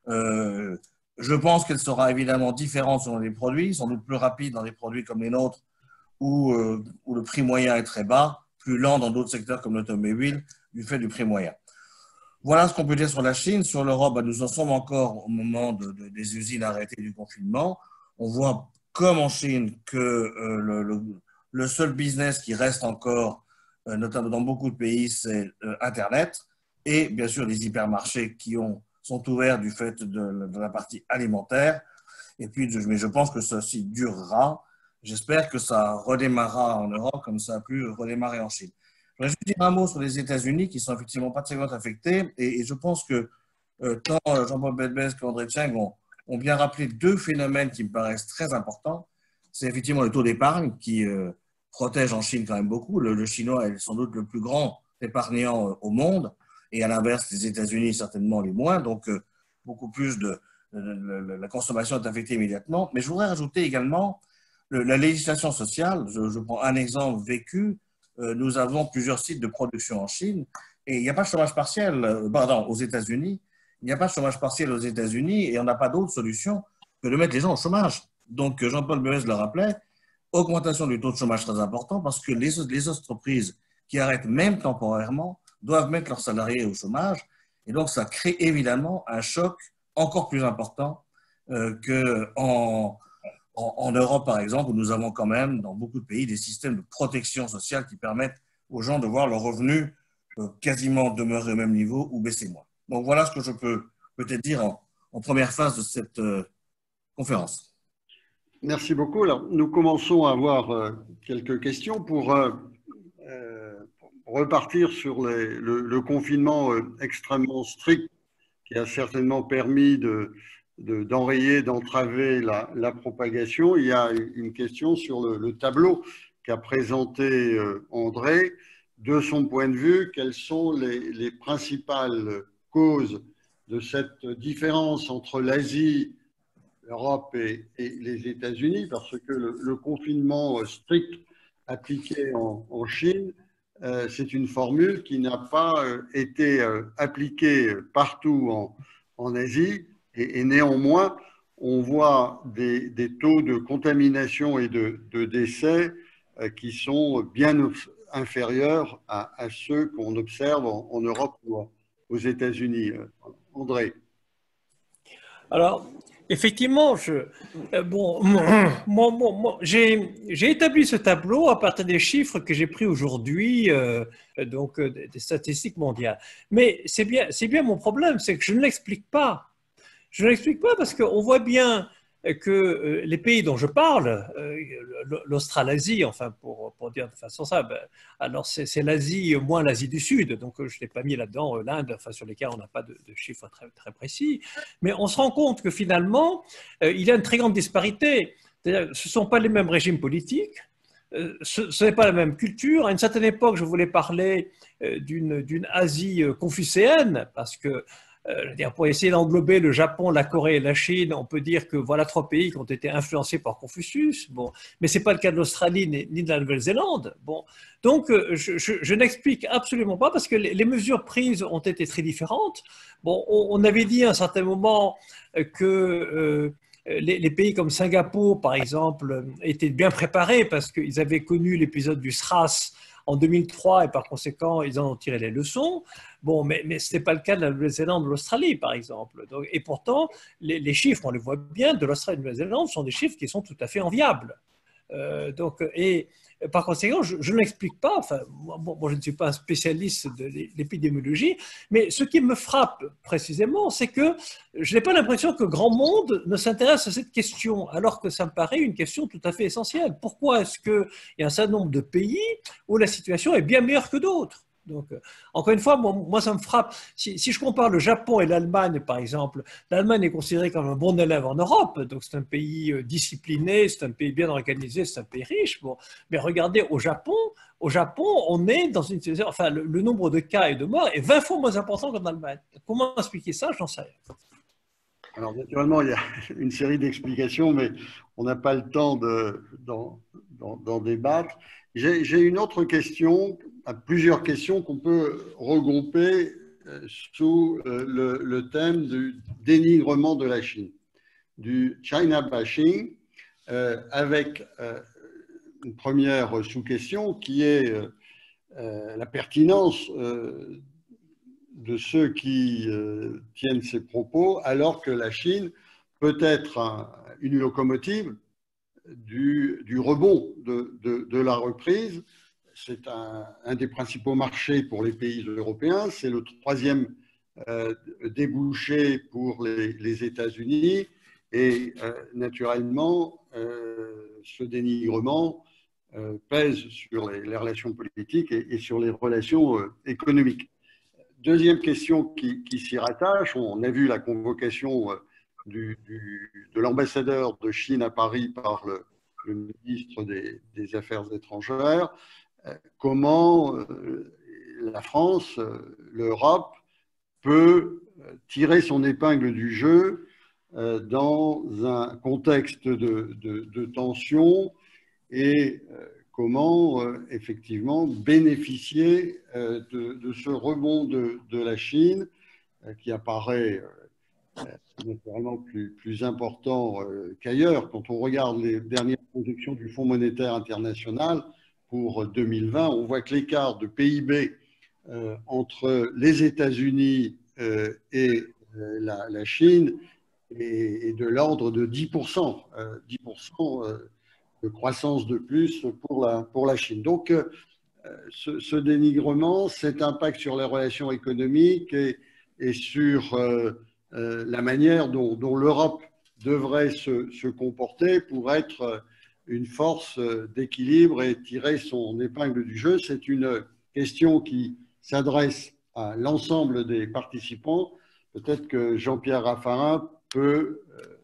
Je pense qu'elle sera évidemment différente selon les produits, sans doute plus rapide dans des produits comme les nôtres, où le prix moyen est très bas, plus lent dans d'autres secteurs comme l'automobile, du fait du prix moyen. Voilà ce qu'on peut dire sur la Chine. Sur l'Europe, nous en sommes encore au moment des usines arrêtées du confinement. On voit, comme en Chine, que le seul business qui reste encore, notamment dans beaucoup de pays, c'est Internet, et bien sûr les hypermarchés qui sont ouverts du fait de la partie alimentaire. Et puis, mais je pense que ceci durera. J'espère que ça redémarrera en Europe comme ça a pu redémarrer en Chine. Je voudrais juste dire un mot sur les États-Unis qui sont effectivement pas très bien affectés. Et je pense que tant Jean-Paul Belbès qu'André Cheng ont bien rappelé deux phénomènes qui me paraissent très importants. C'est effectivement le taux d'épargne qui protège en Chine quand même beaucoup. Le Chinois est sans doute le plus grand épargnant au monde. Et à l'inverse, les États-Unis certainement les moins. Donc, beaucoup plus la consommation est affectée immédiatement. Mais je voudrais rajouter également la législation sociale. Je prends un exemple vécu. Nous avons plusieurs sites de production en Chine et il n'y a pas de chômage partiel, aux États-Unis. Il n'y a pas de chômage partiel aux États-Unis et on n'a pas d'autre solution que de mettre les gens au chômage. Donc, Jean-Paul Belbès le rappelait, augmentation du taux de chômage très important parce que les entreprises qui arrêtent même temporairement doivent mettre leurs salariés au chômage. Et donc, ça crée évidemment un choc encore plus important qu'en Europe, par exemple, où nous avons quand même, dans beaucoup de pays, des systèmes de protection sociale qui permettent aux gens de voir leurs revenus quasiment demeurer au même niveau ou baisser moins. Donc, voilà ce que je peux peut-être dire en première phase de cette conférence. Merci beaucoup. Alors, nous commençons à avoir quelques questions pour repartir sur le confinement extrêmement strict qui a certainement permis d'enrayer, d'entraver la propagation. Il y a une question sur le tableau qu'a présenté André. De son point de vue, quelles sont les principales causes de cette différence entre l'Asie, l'Europe et les États-Unis? Parce que le confinement strict appliqué en Chine, c'est une formule qui n'a pas été appliquée partout en Asie. Et néanmoins, on voit des taux de contamination et de décès qui sont bien inférieurs à ceux qu'on observe en Europe ou aux États-Unis. André. Alors, effectivement, j'ai établi ce tableau à partir des chiffres que j'ai pris aujourd'hui, donc des statistiques mondiales. Mais c'est bien mon problème, c'est que je ne l'explique pas. Je ne l'explique pas parce qu'on voit bien que les pays dont je parle, l'Australasie, enfin pour dire de façon simple, alors c'est l'Asie, moins l'Asie du Sud, donc je ne l'ai pas mis là-dedans, l'Inde, enfin, sur lesquels on n'a pas de chiffres très, très précis, mais on se rend compte que finalement, il y a une très grande disparité. Ce ne sont pas les mêmes régimes politiques, ce n'est pas la même culture. À une certaine époque, je voulais parler d'une Asie confucéenne, parce que pour essayer d'englober le Japon, la Corée et la Chine, on peut dire que voilà trois pays qui ont été influencés par Confucius. Bon, mais ce n'est pas le cas de l'Australie ni de la Nouvelle-Zélande. Bon, donc je n'explique absolument pas parce que les mesures prises ont été très différentes. Bon, on avait dit à un certain moment que les pays comme Singapour, par exemple, étaient bien préparés parce qu'ils avaient connu l'épisode du SRAS en 2003 et par conséquent, ils en ont tiré les leçons. Bon, mais ce n'est pas le cas de la Nouvelle-Zélande ou de l'Australie, par exemple. Donc, et pourtant, les chiffres, on les voit bien, de l'Australie et de la Nouvelle-Zélande sont des chiffres qui sont tout à fait enviables. Et par conséquent, je ne l'explique pas. Enfin, moi, je ne suis pas un spécialiste de l'épidémiologie, mais ce qui me frappe précisément, c'est que je n'ai pas l'impression que grand monde ne s'intéresse à cette question, alors que ça me paraît une question tout à fait essentielle. Pourquoi est-ce qu'il y a un certain nombre de pays où la situation est bien meilleure que d'autres? Donc, encore une fois, moi, ça me frappe. Si je compare le Japon et l'Allemagne, par exemple, l'Allemagne est considérée comme un bon élève en Europe, donc c'est un pays discipliné, c'est un pays bien organisé, c'est un pays riche. Bon. Mais regardez, au Japon, on est dans une situation, enfin, le nombre de cas et de morts est 20 fois moins important qu'en Allemagne. Comment expliquer ça? J'en sais rien. Alors, naturellement, il y a une série d'explications, mais on n'a pas le temps d'en débattre. J'ai une autre question, plusieurs questions qu'on peut regrouper sous le thème du dénigrement de la Chine, du China bashing, avec une première sous-question qui est la pertinence de ceux qui tiennent ces propos, alors que la Chine peut être une locomotive du rebond de la reprise. C'est un des principaux marchés pour les pays européens, c'est le troisième débouché pour les États-Unis et naturellement, ce dénigrement pèse sur les relations politiques et sur les relations économiques. Deuxième question qui s'y rattache, on a vu la convocation de l'ambassadeur de Chine à Paris par le ministre des Affaires étrangères. Comment la France, l'Europe, peut tirer son épingle du jeu dans un contexte de tension et comment effectivement bénéficier de ce rebond de la Chine qui apparaît naturellement plus important qu'ailleurs. Quand on regarde les dernières projections du Fonds monétaire international pour 2020, on voit que l'écart de PIB entre les États-Unis et la Chine est de l'ordre de 10%, 10% de croissance de plus pour la Chine. Donc, ce dénigrement, cet impact sur les relations économiques et sur la manière dont l'Europe devrait se comporter pour être une force d'équilibre et tirer son épingle du jeu. C'est une question qui s'adresse à l'ensemble des participants. Peut-être que Jean-Pierre Raffarin peut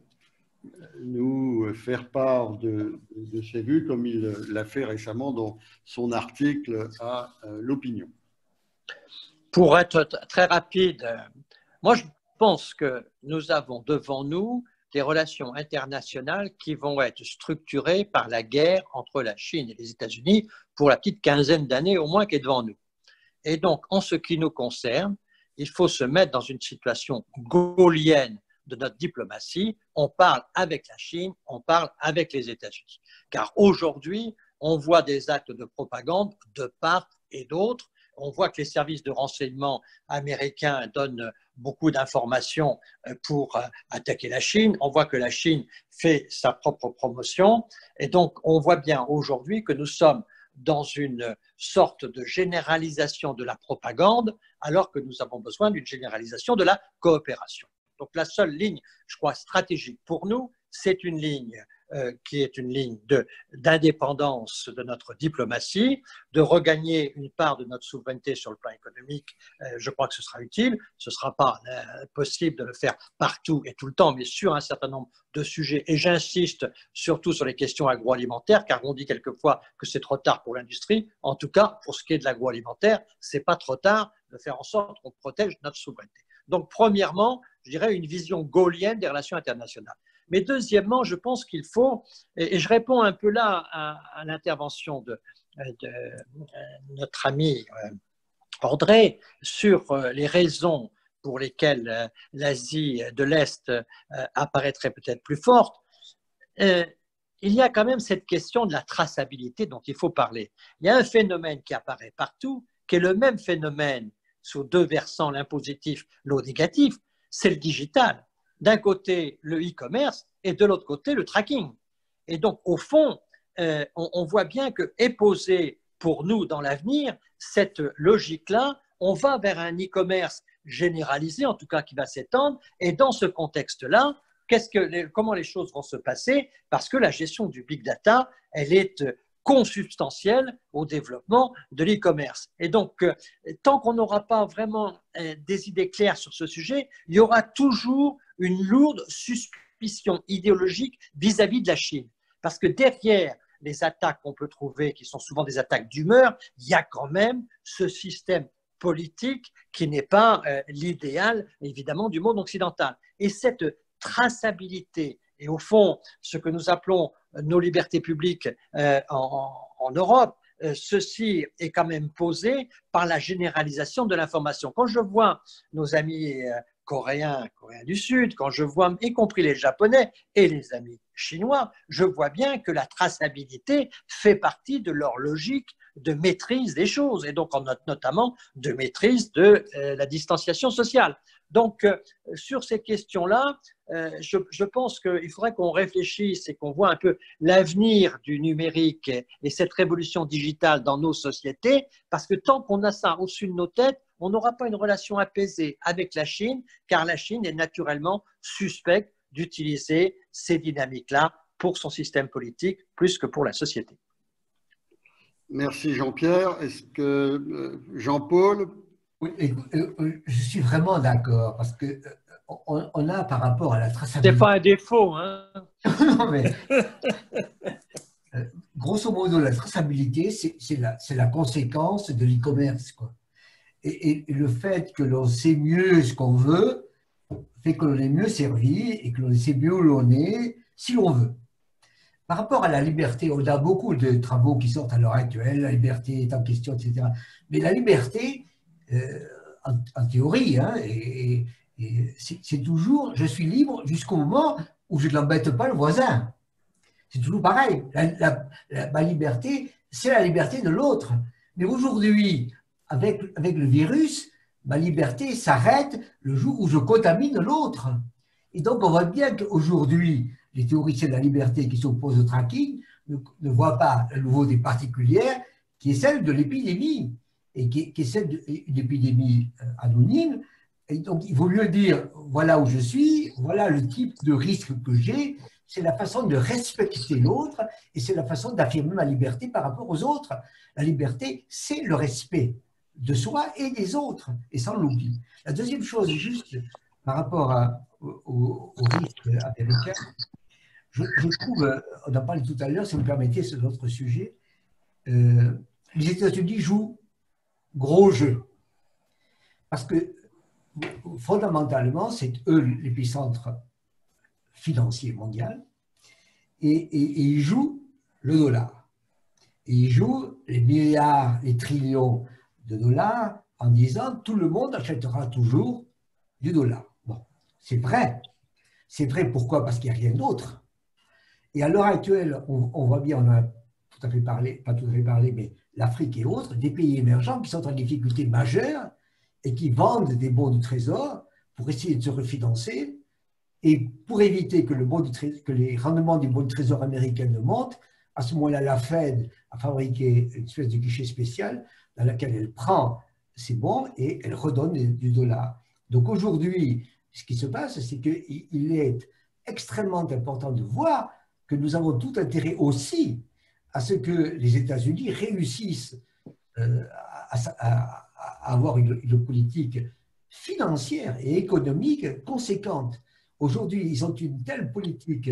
nous faire part de ses vues, comme il l'a fait récemment dans son article à l'Opinion. Pour être très rapide, moi je pense que nous avons devant nous des relations internationales qui vont être structurées par la guerre entre la Chine et les États-Unis pour la petite quinzaine d'années au moins qui est devant nous. Et donc, en ce qui nous concerne, il faut se mettre dans une situation gaullienne de notre diplomatie. On parle avec la Chine, on parle avec les États-Unis. Car aujourd'hui, on voit des actes de propagande de part et d'autre. On voit que les services de renseignement américains donnent beaucoup d'informations pour attaquer la Chine. On voit que la Chine fait sa propre promotion. Et donc, on voit bien aujourd'hui que nous sommes dans une sorte de généralisation de la propagande, alors que nous avons besoin d'une généralisation de la coopération. Donc la seule ligne, je crois, stratégique pour nous, c'est une ligne qui est une ligne d'indépendance de notre diplomatie, de regagner une part de notre souveraineté sur le plan économique. Je crois que ce sera utile. Ce ne sera pas possible de le faire partout et tout le temps, mais sur un certain nombre de sujets. Et j'insiste surtout sur les questions agroalimentaires, car on dit quelquefois que c'est trop tard pour l'industrie. En tout cas, pour ce qui est de l'agroalimentaire, ce n'est pas trop tard de faire en sorte qu'on protège notre souveraineté. Donc, premièrement, je dirais une vision gaullienne des relations internationales. Mais deuxièmement, je pense qu'il faut, et je réponds un peu là à l'intervention de notre ami André sur les raisons pour lesquels l'Asie de l'Est apparaîtrait peut-être plus forte, il y a quand même cette question de la traçabilité dont il faut parler. Il y a un phénomène qui apparaît partout, qui est le même phénomène sous deux versants, l'un positif, l'autre négatif, c'est le digital. D'un côté, le e-commerce et de l'autre côté, le tracking. Et donc, au fond, on voit bien que est posée pour nous dans l'avenir cette logique-là. On va vers un e-commerce généralisé, en tout cas qui va s'étendre. Et dans ce contexte-là, comment les choses vont se passer? Parce que la gestion du big data, elle est consubstantielle au développement de l'e-commerce. Et donc, tant qu'on n'aura pas vraiment des idées claires sur ce sujet, il y aura toujours une lourde suspicion idéologique vis-à-vis de la Chine. Parce que derrière les attaques qu'on peut trouver, qui sont souvent des attaques d'humeur, il y a quand même ce système politique qui n'est pas l'idéal, évidemment, du monde occidental. Et cette traçabilité, et au fond, ce que nous appelons nos libertés publiques en Europe, ceci est quand même posé par la généralisation de l'information. Quand je vois nos amis coréens du Sud, quand je vois, y compris les Japonais et les amis chinois, je vois bien que la traçabilité fait partie de leur logique de maîtrise des choses, et donc on note notamment de maîtrise de la distanciation sociale. Donc, sur ces questions-là, je pense qu'il faudrait qu'on réfléchisse et qu'on voit un peu l'avenir du numérique et cette révolution digitale dans nos sociétés, parce que tant qu'on a ça au-dessus de nos têtes, on n'aura pas une relation apaisée avec la Chine, car la Chine est naturellement suspecte d'utiliser ces dynamiques-là pour son système politique plus que pour la société. Merci Jean-Pierre. Est-ce que Jean-Paul? Oui, je suis vraiment d'accord, parce que on a par rapport à la traçabilité… C'est pas un défaut, hein? Non, mais grosso modo, la traçabilité, c'est la conséquence de l'e-commerce, quoi. Et le fait que l'on sait mieux ce qu'on veut fait que l'on est mieux servi et que l'on sait mieux où l'on est si l'on veut. Par rapport à la liberté, on a beaucoup de travaux qui sortent à l'heure actuelle, la liberté est en question, etc. Mais la liberté, en théorie, hein, c'est toujours je suis libre jusqu'au moment où je ne l'embête pas le voisin. C'est toujours pareil. Ma liberté, c'est la liberté de l'autre. Mais aujourd'hui, avec le virus, ma liberté s'arrête le jour où je contamine l'autre. Et donc, on voit bien qu'aujourd'hui, les théoriciens de la liberté qui s'opposent au tracking ne voient pas le niveau des particulières qui est celle de l'épidémie, et qui est celle d'une épidémie anonyme. Et donc, il vaut mieux dire, voilà où je suis, voilà le type de risque que j'ai, c'est la façon de respecter l'autre, et c'est la façon d'affirmer ma liberté par rapport aux autres. La liberté, c'est le respect de soi et des autres, et sans l'oubli. La deuxième chose, juste par rapport au risque américain, je trouve, on en parlait tout à l'heure, si vous me permettez, c'est notre sujet, les États-Unis jouent gros jeu. Parce que, fondamentalement, c'est eux l'épicentre financier mondial, et ils jouent le dollar. Et ils jouent les milliards, les trillions de dollars en disant tout le monde achètera toujours du dollar. Bon, c'est vrai. C'est vrai, pourquoi? Parce qu'il n'y a rien d'autre. Et à l'heure actuelle, on voit bien, on a tout à fait parlé, pas tout à fait parlé, mais l'Afrique et autres, des pays émergents qui sont en difficulté majeure et qui vendent des bons du trésor pour essayer de se refinancer et pour éviter que, que les rendements des bons du trésor américains ne montent. À ce moment-là, la Fed a fabriqué une espèce de guichet spécial dans lequel elle prend ces bons et elle redonne du dollar. Donc aujourd'hui, ce qui se passe, c'est qu'il est extrêmement important de voir que nous avons tout intérêt aussi à ce que les États-Unis réussissent à avoir une politique financière et économique conséquente. Aujourd'hui, ils ont une telle politique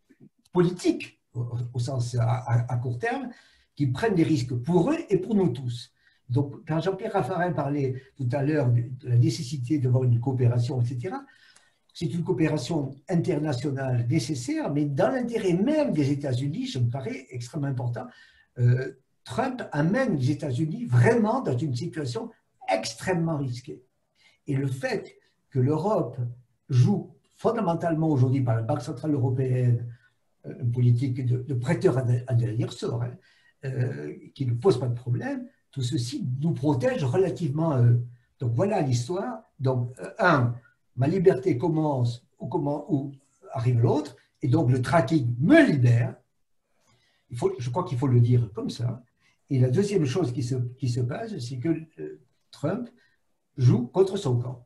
au sens à court terme, qui prennent des risques pour eux et pour nous tous. Donc, quand Jean-Pierre Raffarin parlait tout à l'heure de la nécessité d'avoir une coopération, etc., c'est une coopération internationale nécessaire, mais dans l'intérêt même des États-Unis, ça me paraît extrêmement important. Trump amène les États-Unis vraiment dans une situation extrêmement risquée. Et le fait que l'Europe joue fondamentalement aujourd'hui par la Banque centrale européenne une politique de prêteur à dernier sort, qui ne pose pas de problème, tout ceci nous protège relativement à eux. Donc voilà l'histoire. Donc, ma liberté commence où arrive l'autre, et donc le tracking me libère. Je crois qu'il faut le dire comme ça. Et la deuxième chose qui se passe, c'est que Trump joue contre son camp.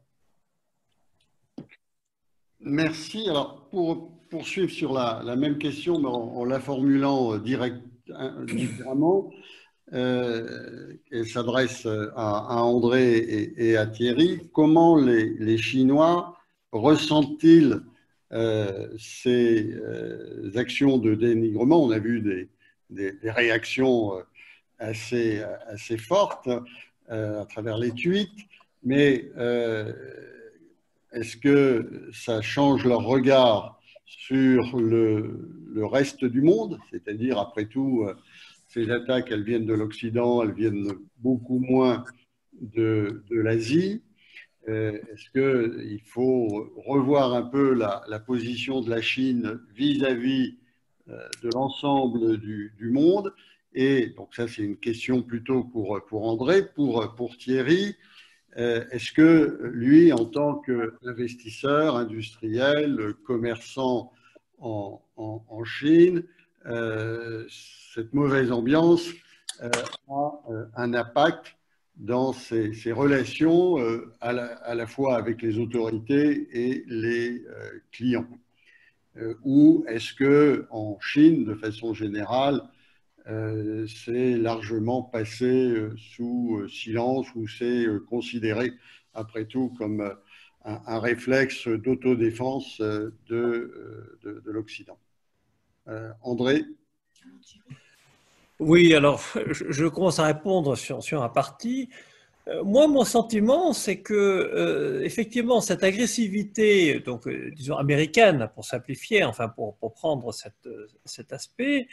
Merci. Alors, pour poursuivre sur la même question, mais en la formulant différemment, elle s'adresse à André et à Thierry. Comment les Chinois ressentent-ils ces actions de dénigrement? On a vu des réactions assez fortes à travers les tweets, mais est-ce que ça change leur regard sur le reste du monde? C'est-à-dire, après tout, ces attaques, elles viennent de l'Occident, elles viennent beaucoup moins de l'Asie. Est-ce qu'il faut revoir un peu la position de la Chine vis-à-vis de l'ensemble du monde? Et donc ça, c'est une question plutôt pour André. Pour Thierry, est-ce que lui, en tant qu'investisseur, industriel, commerçant en Chine, cette mauvaise ambiance a un impact dans ses relations à la fois avec les autorités et les clients? Ou est-ce qu'en Chine, de façon générale, c'est largement passé sous silence, ou c'est considéré, après tout, comme un réflexe d'autodéfense de l'Occident? André? Oui, alors je commence à répondre sur un parti. Moi, mon sentiment, c'est que effectivement, cette agressivité, donc disons américaine, pour simplifier, enfin pour prendre cet aspect,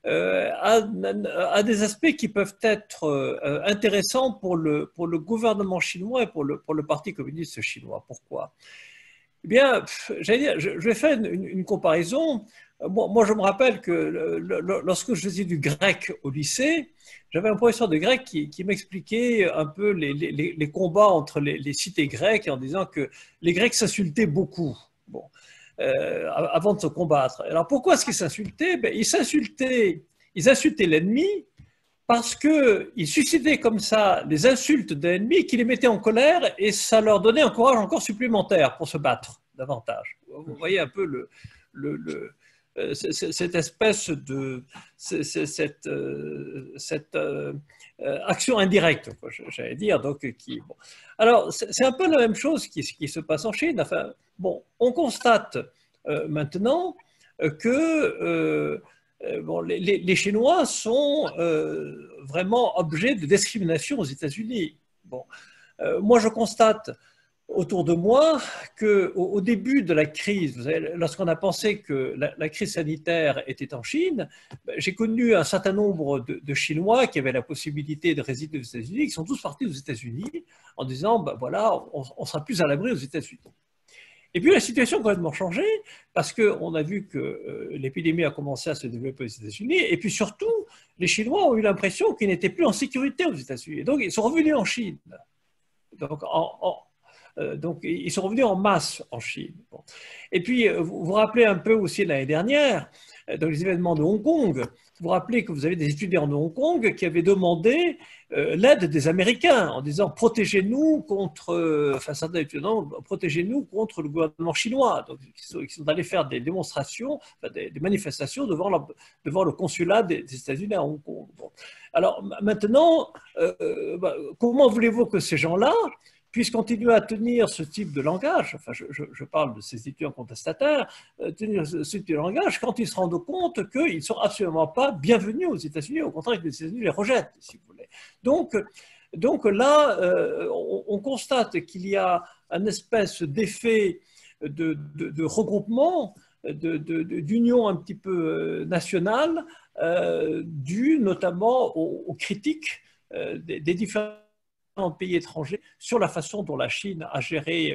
a des aspects qui peuvent être intéressants pour le gouvernement chinois et pour le Parti communiste chinois. Pourquoi? Eh bien, j'allais dire, je vais faire une comparaison. Moi, je me rappelle que lorsque je faisais du grec au lycée, j'avais un professeur de grec qui m'expliquait un peu les combats entre les cités grecques, en disant que les Grecs s'insultaient beaucoup. Bon. Avant de se combattre. Alors pourquoi est-ce qu'ils s'insultaient? Ils insultaient l'ennemi parce qu'ils suscitaient comme ça les insultes de l'ennemi qui les mettaient en colère, et ça leur donnait un courage encore supplémentaire pour se battre davantage. Vous voyez un peu cette espèce de cette action indirecte, j'allais dire. Donc, bon. Alors, c'est un peu la même chose qui se passe en Chine. Enfin, bon, on constate maintenant que bon, les Chinois sont vraiment objets de discrimination aux États-Unis. Bon, moi, je constate autour de moi qu'au début de la crise, lorsqu'on a pensé que la crise sanitaire était en Chine, j'ai connu un certain nombre de Chinois qui avaient la possibilité de résider aux États-Unis, qui sont tous partis aux États-Unis en disant, ben voilà, on sera plus à l'abri aux États-Unis. Et puis la situation a complètement changé parce qu'on a vu que l'épidémie a commencé à se développer aux États-Unis, et puis surtout, les Chinois ont eu l'impression qu'ils n'étaient plus en sécurité aux États-Unis. Et donc, ils sont revenus en Chine. Donc, ils sont revenus en masse en Chine. Bon. Et puis, vous vous rappelez un peu aussi l'année dernière, dans les événements de Hong Kong, vous vous rappelez que vous avez des étudiants de Hong Kong qui avaient demandé l'aide des Américains en disant protégez-nous contre, enfin certains étudiants, protégez-nous contre le gouvernement chinois. Donc, ils sont allés faire des démonstrations, enfin, des manifestations devant le consulat des États-Unis à Hong Kong. Bon. Alors maintenant, comment voulez-vous que ces gens-là puissent continuer à tenir ce type de langage, enfin je parle de ces étudiants contestataires, tenir ce type de langage quand ils se rendent compte qu'ils ne sont absolument pas bienvenus aux États-Unis, au contraire que les États-Unis les rejettent, si vous voulez. Donc là, on constate qu'il y a un espèce d'effet de regroupement, d'union un petit peu nationale, dû notamment aux critiques des différents pays étrangers sur la façon dont la Chine a géré,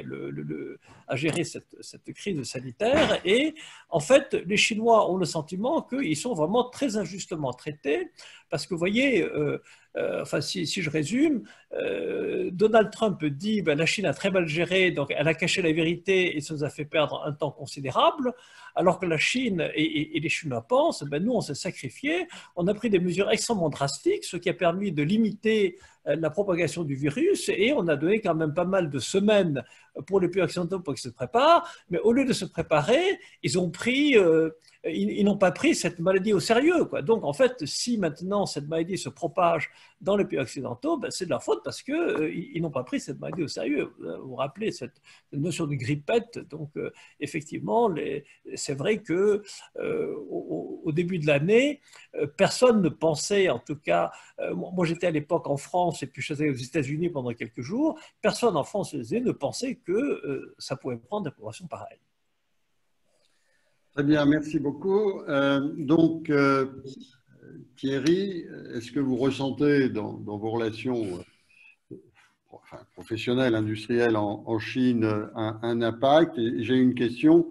cette crise sanitaire. Et en fait, les Chinois ont le sentiment qu'ils sont vraiment très injustement traités parce que, vous voyez, enfin, si je résume, Donald Trump dit ben, la Chine a très mal géré, donc elle a caché la vérité et ça nous a fait perdre un temps considérable, alors que la Chine et les Chinois pensent, ben, nous on s'est sacrifié, on a pris des mesures extrêmement drastiques, ce qui a permis de limiter la propagation du virus et on a donné quand même pas mal de semaines pour les pays occidentaux pour qu'ils se préparent, mais au lieu de se préparer, ils ont pris, ils n'ont pas pris cette maladie au sérieux, quoi. Donc en fait, si maintenant cette maladie se propage dans les pays occidentaux, ben, c'est de leur faute parce qu'ils n'ont pas pris cette maladie au sérieux. Vous vous rappelez cette notion de grippette, donc effectivement, c'est vrai que au début de l'année, personne ne pensait, en tout cas, moi j'étais à l'époque en France et puis je suis aux États-Unis pendant quelques jours, personne en France ne pensait que ça pouvait prendre des proportions pareilles. Très bien, merci beaucoup. Donc, Thierry, est-ce que vous ressentez dans vos relations professionnelles, industrielles en Chine un impact? Et j'ai une question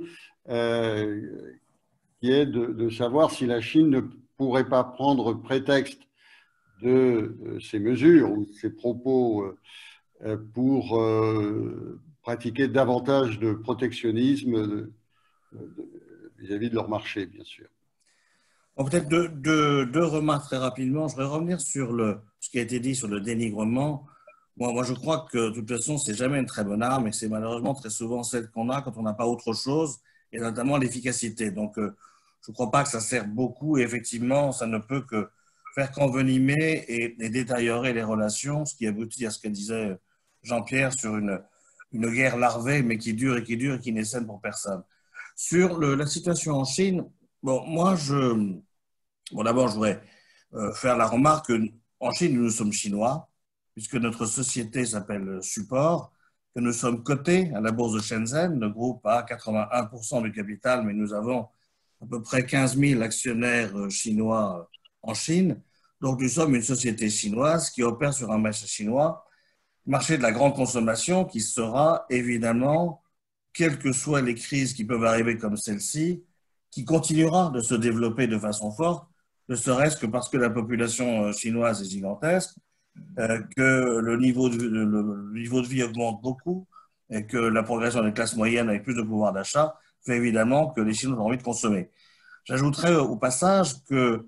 qui est de savoir si la Chine ne pourrait pas prendre prétexte de ces mesures ou de ces propos pour pratiquer davantage de protectionnisme vis-à-vis de leur marché, bien sûr. Bon, peut-être deux remarques très rapidement. Je voudrais revenir sur ce qui a été dit sur le dénigrement. Moi, je crois que de toute façon, c'est jamais une très bonne arme et c'est malheureusement très souvent celle qu'on a quand on n'a pas autre chose, et notamment l'efficacité. Donc, je ne crois pas que ça sert beaucoup et effectivement, ça ne peut que faire qu'envenimer et détériorer les relations, ce qui aboutit à ce que disait Jean-Pierre sur une guerre larvée, mais qui dure et qui n'est saine pour personne. Sur la situation en Chine, bon, moi, d'abord, je voudrais faire la remarque qu'en Chine, nous sommes chinois, puisque notre société s'appelle Support, que nous sommes cotés à la bourse de Shenzhen. Le groupe a 81% du capital, mais nous avons à peu près 15 000 actionnaires chinois en Chine. Donc, nous sommes une société chinoise qui opère sur un marché chinois, marché de la grande consommation qui sera évidemment, quelles que soient les crises qui peuvent arriver comme celle-ci, qui continuera de se développer de façon forte, ne serait-ce que parce que la population chinoise est gigantesque, que le niveau de vie augmente beaucoup et que la progression des classes moyennes avec plus de pouvoir d'achat fait évidemment que les Chinois ont envie de consommer. J'ajouterais au passage que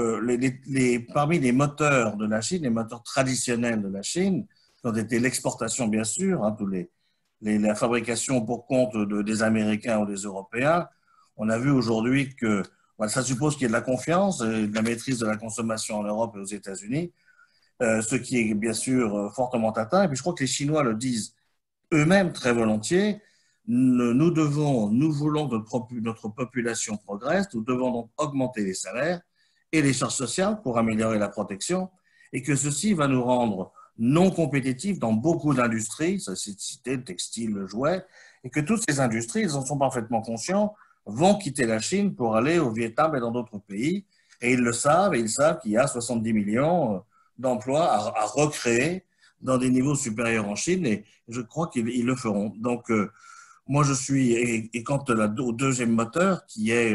parmi les moteurs de la Chine, les moteurs traditionnels de la Chine, qui ont été l'exportation bien sûr, hein, la fabrication pour compte des Américains ou des Européens, on a vu aujourd'hui que ça suppose qu'il y ait de la confiance et de la maîtrise de la consommation en Europe et aux États-Unis, ce qui est bien sûr fortement atteint. Et puis je crois que les Chinois le disent eux-mêmes très volontiers, nous voulons que notre population progresse, nous devons donc augmenter les salaires et les charges sociales pour améliorer la protection, et que ceci va nous rendre non compétitifs dans beaucoup d'industries, ça c'est cité, le textile, le jouet, et que toutes ces industries, ils en sont parfaitement conscients, vont quitter la Chine pour aller au Vietnam et dans d'autres pays, et ils le savent, et ils savent qu'il y a 70 millions d'emplois à recréer dans des niveaux supérieurs en Chine, et je crois qu'ils le feront. Donc, moi je suis, et quant au deuxième moteur, qui est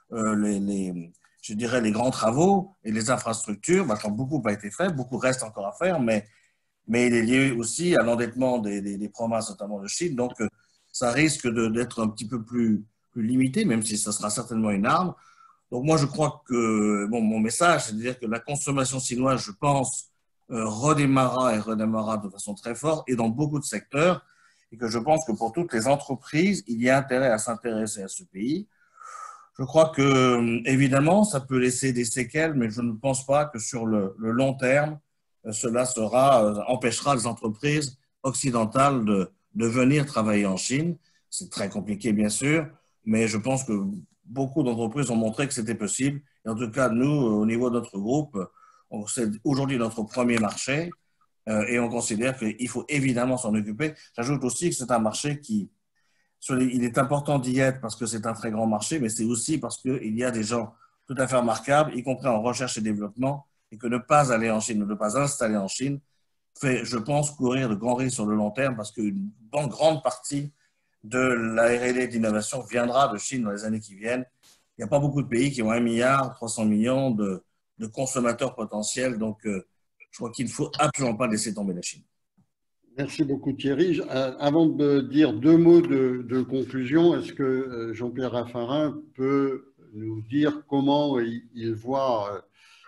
je dirais les grands travaux et les infrastructures, beaucoup a été fait, beaucoup reste encore à faire, mais il est lié aussi à l'endettement des provinces, notamment de Chine. Donc, ça risque d'être un petit peu plus limité, même si ça sera certainement une arme. Donc, moi, je crois que mon message, c'est de dire que la consommation chinoise, je pense, redémarrera de façon très forte et dans beaucoup de secteurs, et que je pense que pour toutes les entreprises, il y a intérêt à s'intéresser à ce pays. Je crois que, évidemment, ça peut laisser des séquelles, mais je ne pense pas que sur le long terme, cela empêchera les entreprises occidentales de venir travailler en Chine. C'est très compliqué, bien sûr, mais je pense que beaucoup d'entreprises ont montré que c'était possible. Et en tout cas, nous, au niveau de notre groupe, c'est aujourd'hui notre premier marché et on considère qu'il faut évidemment s'en occuper. J'ajoute aussi que c'est un marché il est important d'y être parce que c'est un très grand marché, mais c'est aussi parce qu'il y a des gens tout à fait remarquables, y compris en recherche et développement, et que ne pas aller en Chine, ne pas installer en Chine, fait, je pense, courir de grands risques sur le long terme parce qu'une grande partie de la R&D d'innovation viendra de Chine dans les années qui viennent. Il n'y a pas beaucoup de pays qui ont 1,3 milliard de consommateurs potentiels, donc je crois qu'il ne faut absolument pas laisser tomber la Chine. Merci beaucoup Thierry. Avant de dire 2 mots de conclusion, est-ce que Jean-Pierre Raffarin peut nous dire comment il voit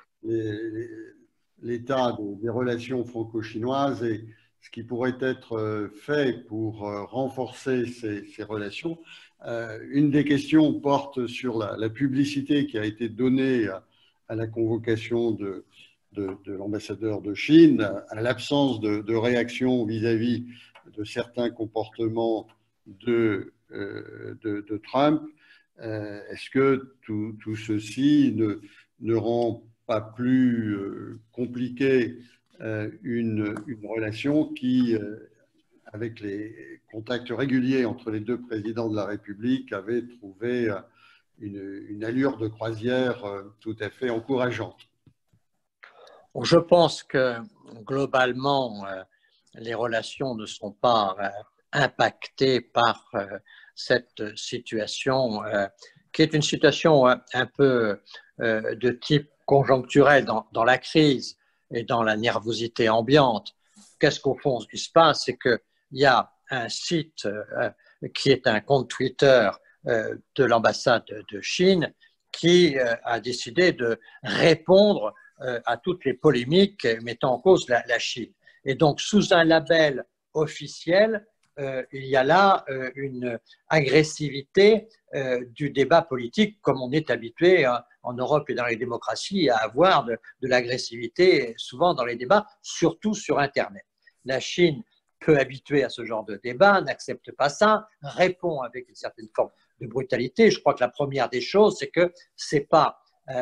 l'état des relations franco-chinoises et ce qui pourrait être fait pour renforcer ces relations? Une des questions porte sur la publicité qui a été donnée à la convocation de l'ambassadeur de Chine, à l'absence de réaction vis-à-vis de certains comportements de Trump. Est-ce que tout ceci ne rend pas plus compliqué une relation qui, avec les contacts réguliers entre les 2 présidents de la République, avait trouvé une allure de croisière tout à fait encourageante? Je pense que globalement, les relations ne sont pas impactées par cette situation qui est une situation un peu de type conjoncturel dans la crise et dans la nervosité ambiante. Qu'est-ce qu'au fond ce qui se passe? C'est qu'il y a un site qui est un compte Twitter de l'ambassade de Chine qui a décidé de répondre à toutes les polémiques mettant en cause la Chine. Et donc, sous un label officiel, il y a là une agressivité du débat politique, comme on est habitué en Europe et dans les démocraties à avoir de l'agressivité souvent dans les débats, surtout sur Internet. La Chine, peu habituée à ce genre de débat, n'accepte pas ça, répond avec une certaine forme de brutalité. Je crois que la première des choses, c'est que ce n'est pas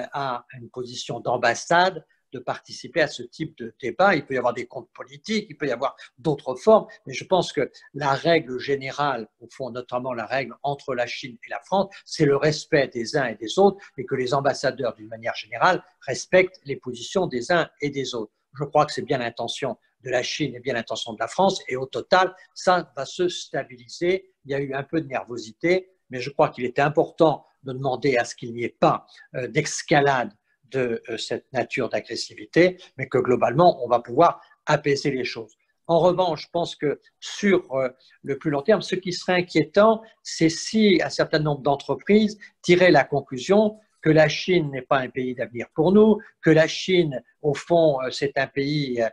à une position d'ambassade de participer à ce type de débat. Il peut y avoir des comptes politiques, il peut y avoir d'autres formes, mais je pense que la règle générale, au fond, notamment la règle entre la Chine et la France, c'est le respect des uns et des autres et que les ambassadeurs, d'une manière générale, respectent les positions des uns et des autres. Je crois que c'est bien l'intention de la Chine et bien l'intention de la France et au total, ça va se stabiliser. Il y a eu un peu de nervosité, mais je crois qu'il était important de demander à ce qu'il n'y ait pas d'escalade de cette nature d'agressivité, mais que globalement, on va pouvoir apaiser les choses. En revanche, je pense que sur le plus long terme, ce qui serait inquiétant, c'est si un certain nombre d'entreprises tiraient la conclusion que la Chine n'est pas un pays d'avenir pour nous, que la Chine, au fond, c'est un pays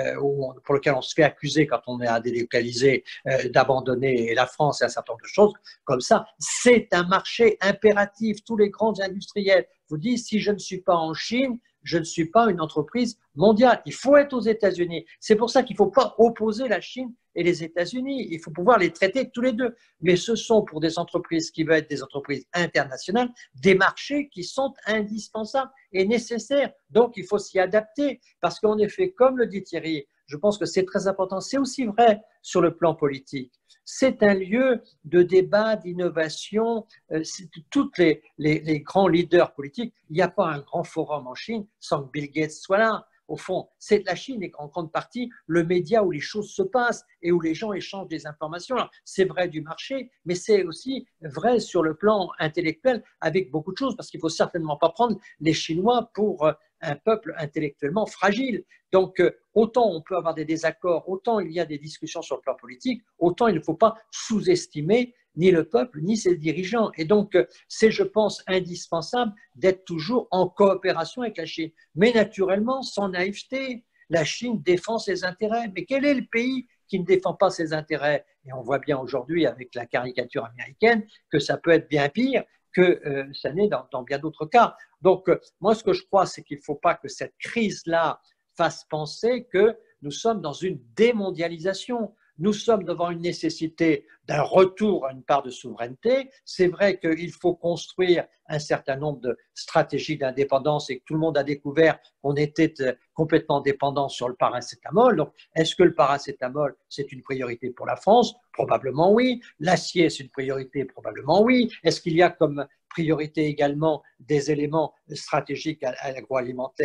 pour lequel on se fait accuser quand on est à délocaliser d'abandonner la France et un certain nombre de choses comme ça. C'est un marché impératif. Tous les grands industriels vous disent, si je ne suis pas en Chine, je ne suis pas une entreprise mondiale. Il faut être aux États-Unis. C'est pour ça qu'il ne faut pas opposer la Chine et les États-Unis. Il faut pouvoir les traiter tous les deux. Mais ce sont pour des entreprises qui veulent être des entreprises internationales, des marchés qui sont indispensables et nécessaires. Donc, il faut s'y adapter parce qu'en effet, comme le dit Thierry, je pense que c'est très important. C'est aussi vrai sur le plan politique. C'est un lieu de débat, d'innovation. Tous les grands leaders politiques, il n'y a pas un grand forum en Chine sans que Bill Gates soit là. Au fond, c'est la Chine est en grande partie le média où les choses se passent et où les gens échangent des informations. C'est vrai du marché, mais c'est aussi vrai sur le plan intellectuel avec beaucoup de choses, parce qu'il ne faut certainement pas prendre les Chinois pour un peuple intellectuellement fragile. Donc, autant on peut avoir des désaccords, autant il y a des discussions sur le plan politique, autant il ne faut pas sous-estimer ni le peuple, ni ses dirigeants. Et donc, c'est, je pense, indispensable d'être toujours en coopération avec la Chine. Mais naturellement, sans naïveté, la Chine défend ses intérêts. Mais quel est le pays qui ne défend pas ses intérêts? Et on voit bien aujourd'hui, avec la caricature américaine, que ça peut être bien pire que ça n'est dans bien d'autres cas. Donc, moi, ce que je crois, c'est qu'il ne faut pas que cette crise-là fasse penser que nous sommes dans une démondialisation. Nous sommes devant une nécessité d'un retour à une part de souveraineté. C'est vrai qu'il faut construire un certain nombre de stratégies d'indépendance et que tout le monde a découvert qu'on était complètement dépendant sur le paracétamol. Donc, est-ce que le paracétamol, c'est une priorité pour la France? Probablement oui. L'acier, c'est une priorité? Probablement oui. Est-ce qu'il y a comme priorité également des éléments stratégiques à l'agroalimentaire?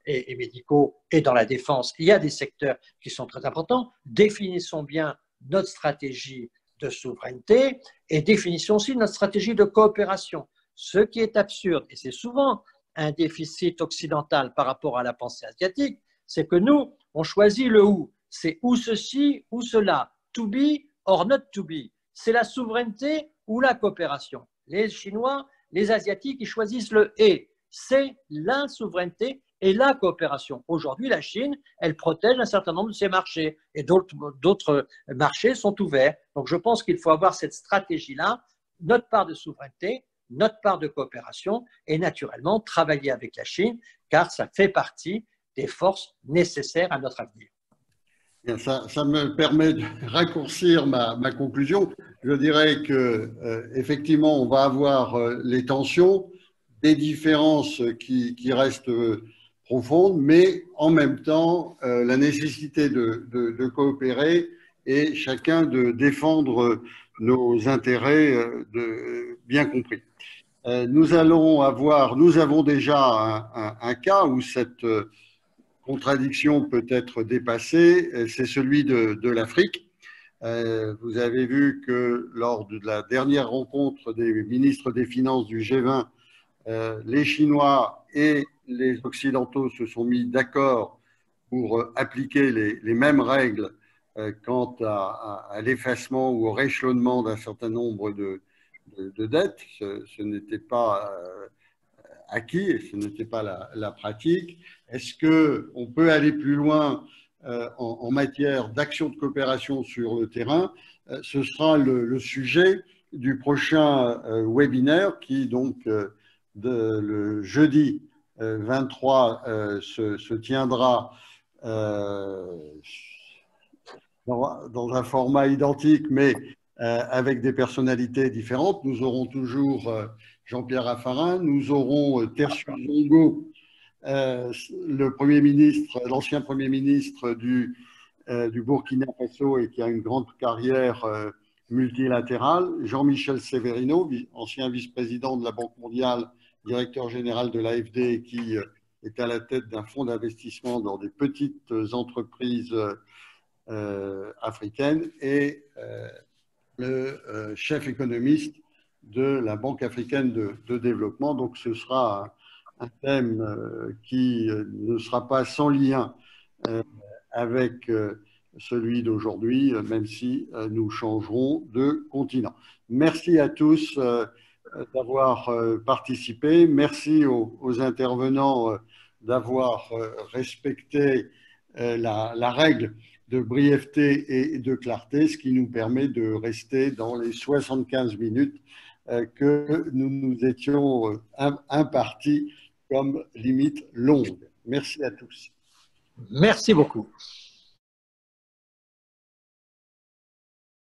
et médicaux et dans la défense. Il y a des secteurs qui sont très importants. Définissons bien notre stratégie de souveraineté et définissons aussi notre stratégie de coopération. Ce qui est absurde, et c'est souvent un déficit occidental par rapport à la pensée asiatique, c'est que nous, on choisit le ou. C'est ou ceci ou cela, to be or not to be. C'est la souveraineté ou la coopération. Les Chinois, les Asiatiques, ils choisissent le et. C'est la souveraineté et la coopération. Aujourd'hui, la Chine, elle protège un certain nombre de ses marchés et d'autres marchés sont ouverts. Donc, je pense qu'il faut avoir cette stratégie-là, notre part de souveraineté, notre part de coopération et naturellement travailler avec la Chine car ça fait partie des forces nécessaires à notre avenir. Ça me permet de raccourcir ma conclusion. Je dirais que effectivement, on va avoir les tensions, des différences qui restent profondes, mais en même temps, la nécessité de coopérer et chacun de défendre nos intérêts bien compris. Nous avons déjà un cas où cette contradiction peut être dépassée, c'est celui de l'Afrique. Vous avez vu que lors de la dernière rencontre des ministres des Finances du G20, les Chinois et les Occidentaux se sont mis d'accord pour appliquer les mêmes règles quant à l'effacement ou au rééchelonnement d'un certain nombre de dettes. Ce n'était pas acquis et ce n'était pas la pratique. Est-ce qu'on peut aller plus loin en matière d'action de coopération sur le terrain? Ce sera le sujet du prochain webinaire qui, donc, le jeudi 23 se tiendra dans un format identique, mais avec des personnalités différentes. Nous aurons toujours Jean-Pierre Raffarin, nous aurons Tertius Zongo, le Premier ministre, l'ancien Premier ministre du Burkina Faso et qui a une grande carrière multilatérale, Jean-Michel Severino, ancien vice-président de la Banque mondiale, directeur général de l'AFD, qui est à la tête d'un fonds d'investissement dans des petites entreprises africaine et le chef économiste de la Banque africaine de développement. Donc ce sera un thème qui ne sera pas sans lien avec celui d'aujourd'hui, même si nous changerons de continent. Merci à tous d'avoir participé. Merci aux intervenants d'avoir respecté la règle de brièveté et de clarté, ce qui nous permet de rester dans les 75 minutes que nous nous étions impartis comme limite longue. Merci à tous. Merci beaucoup.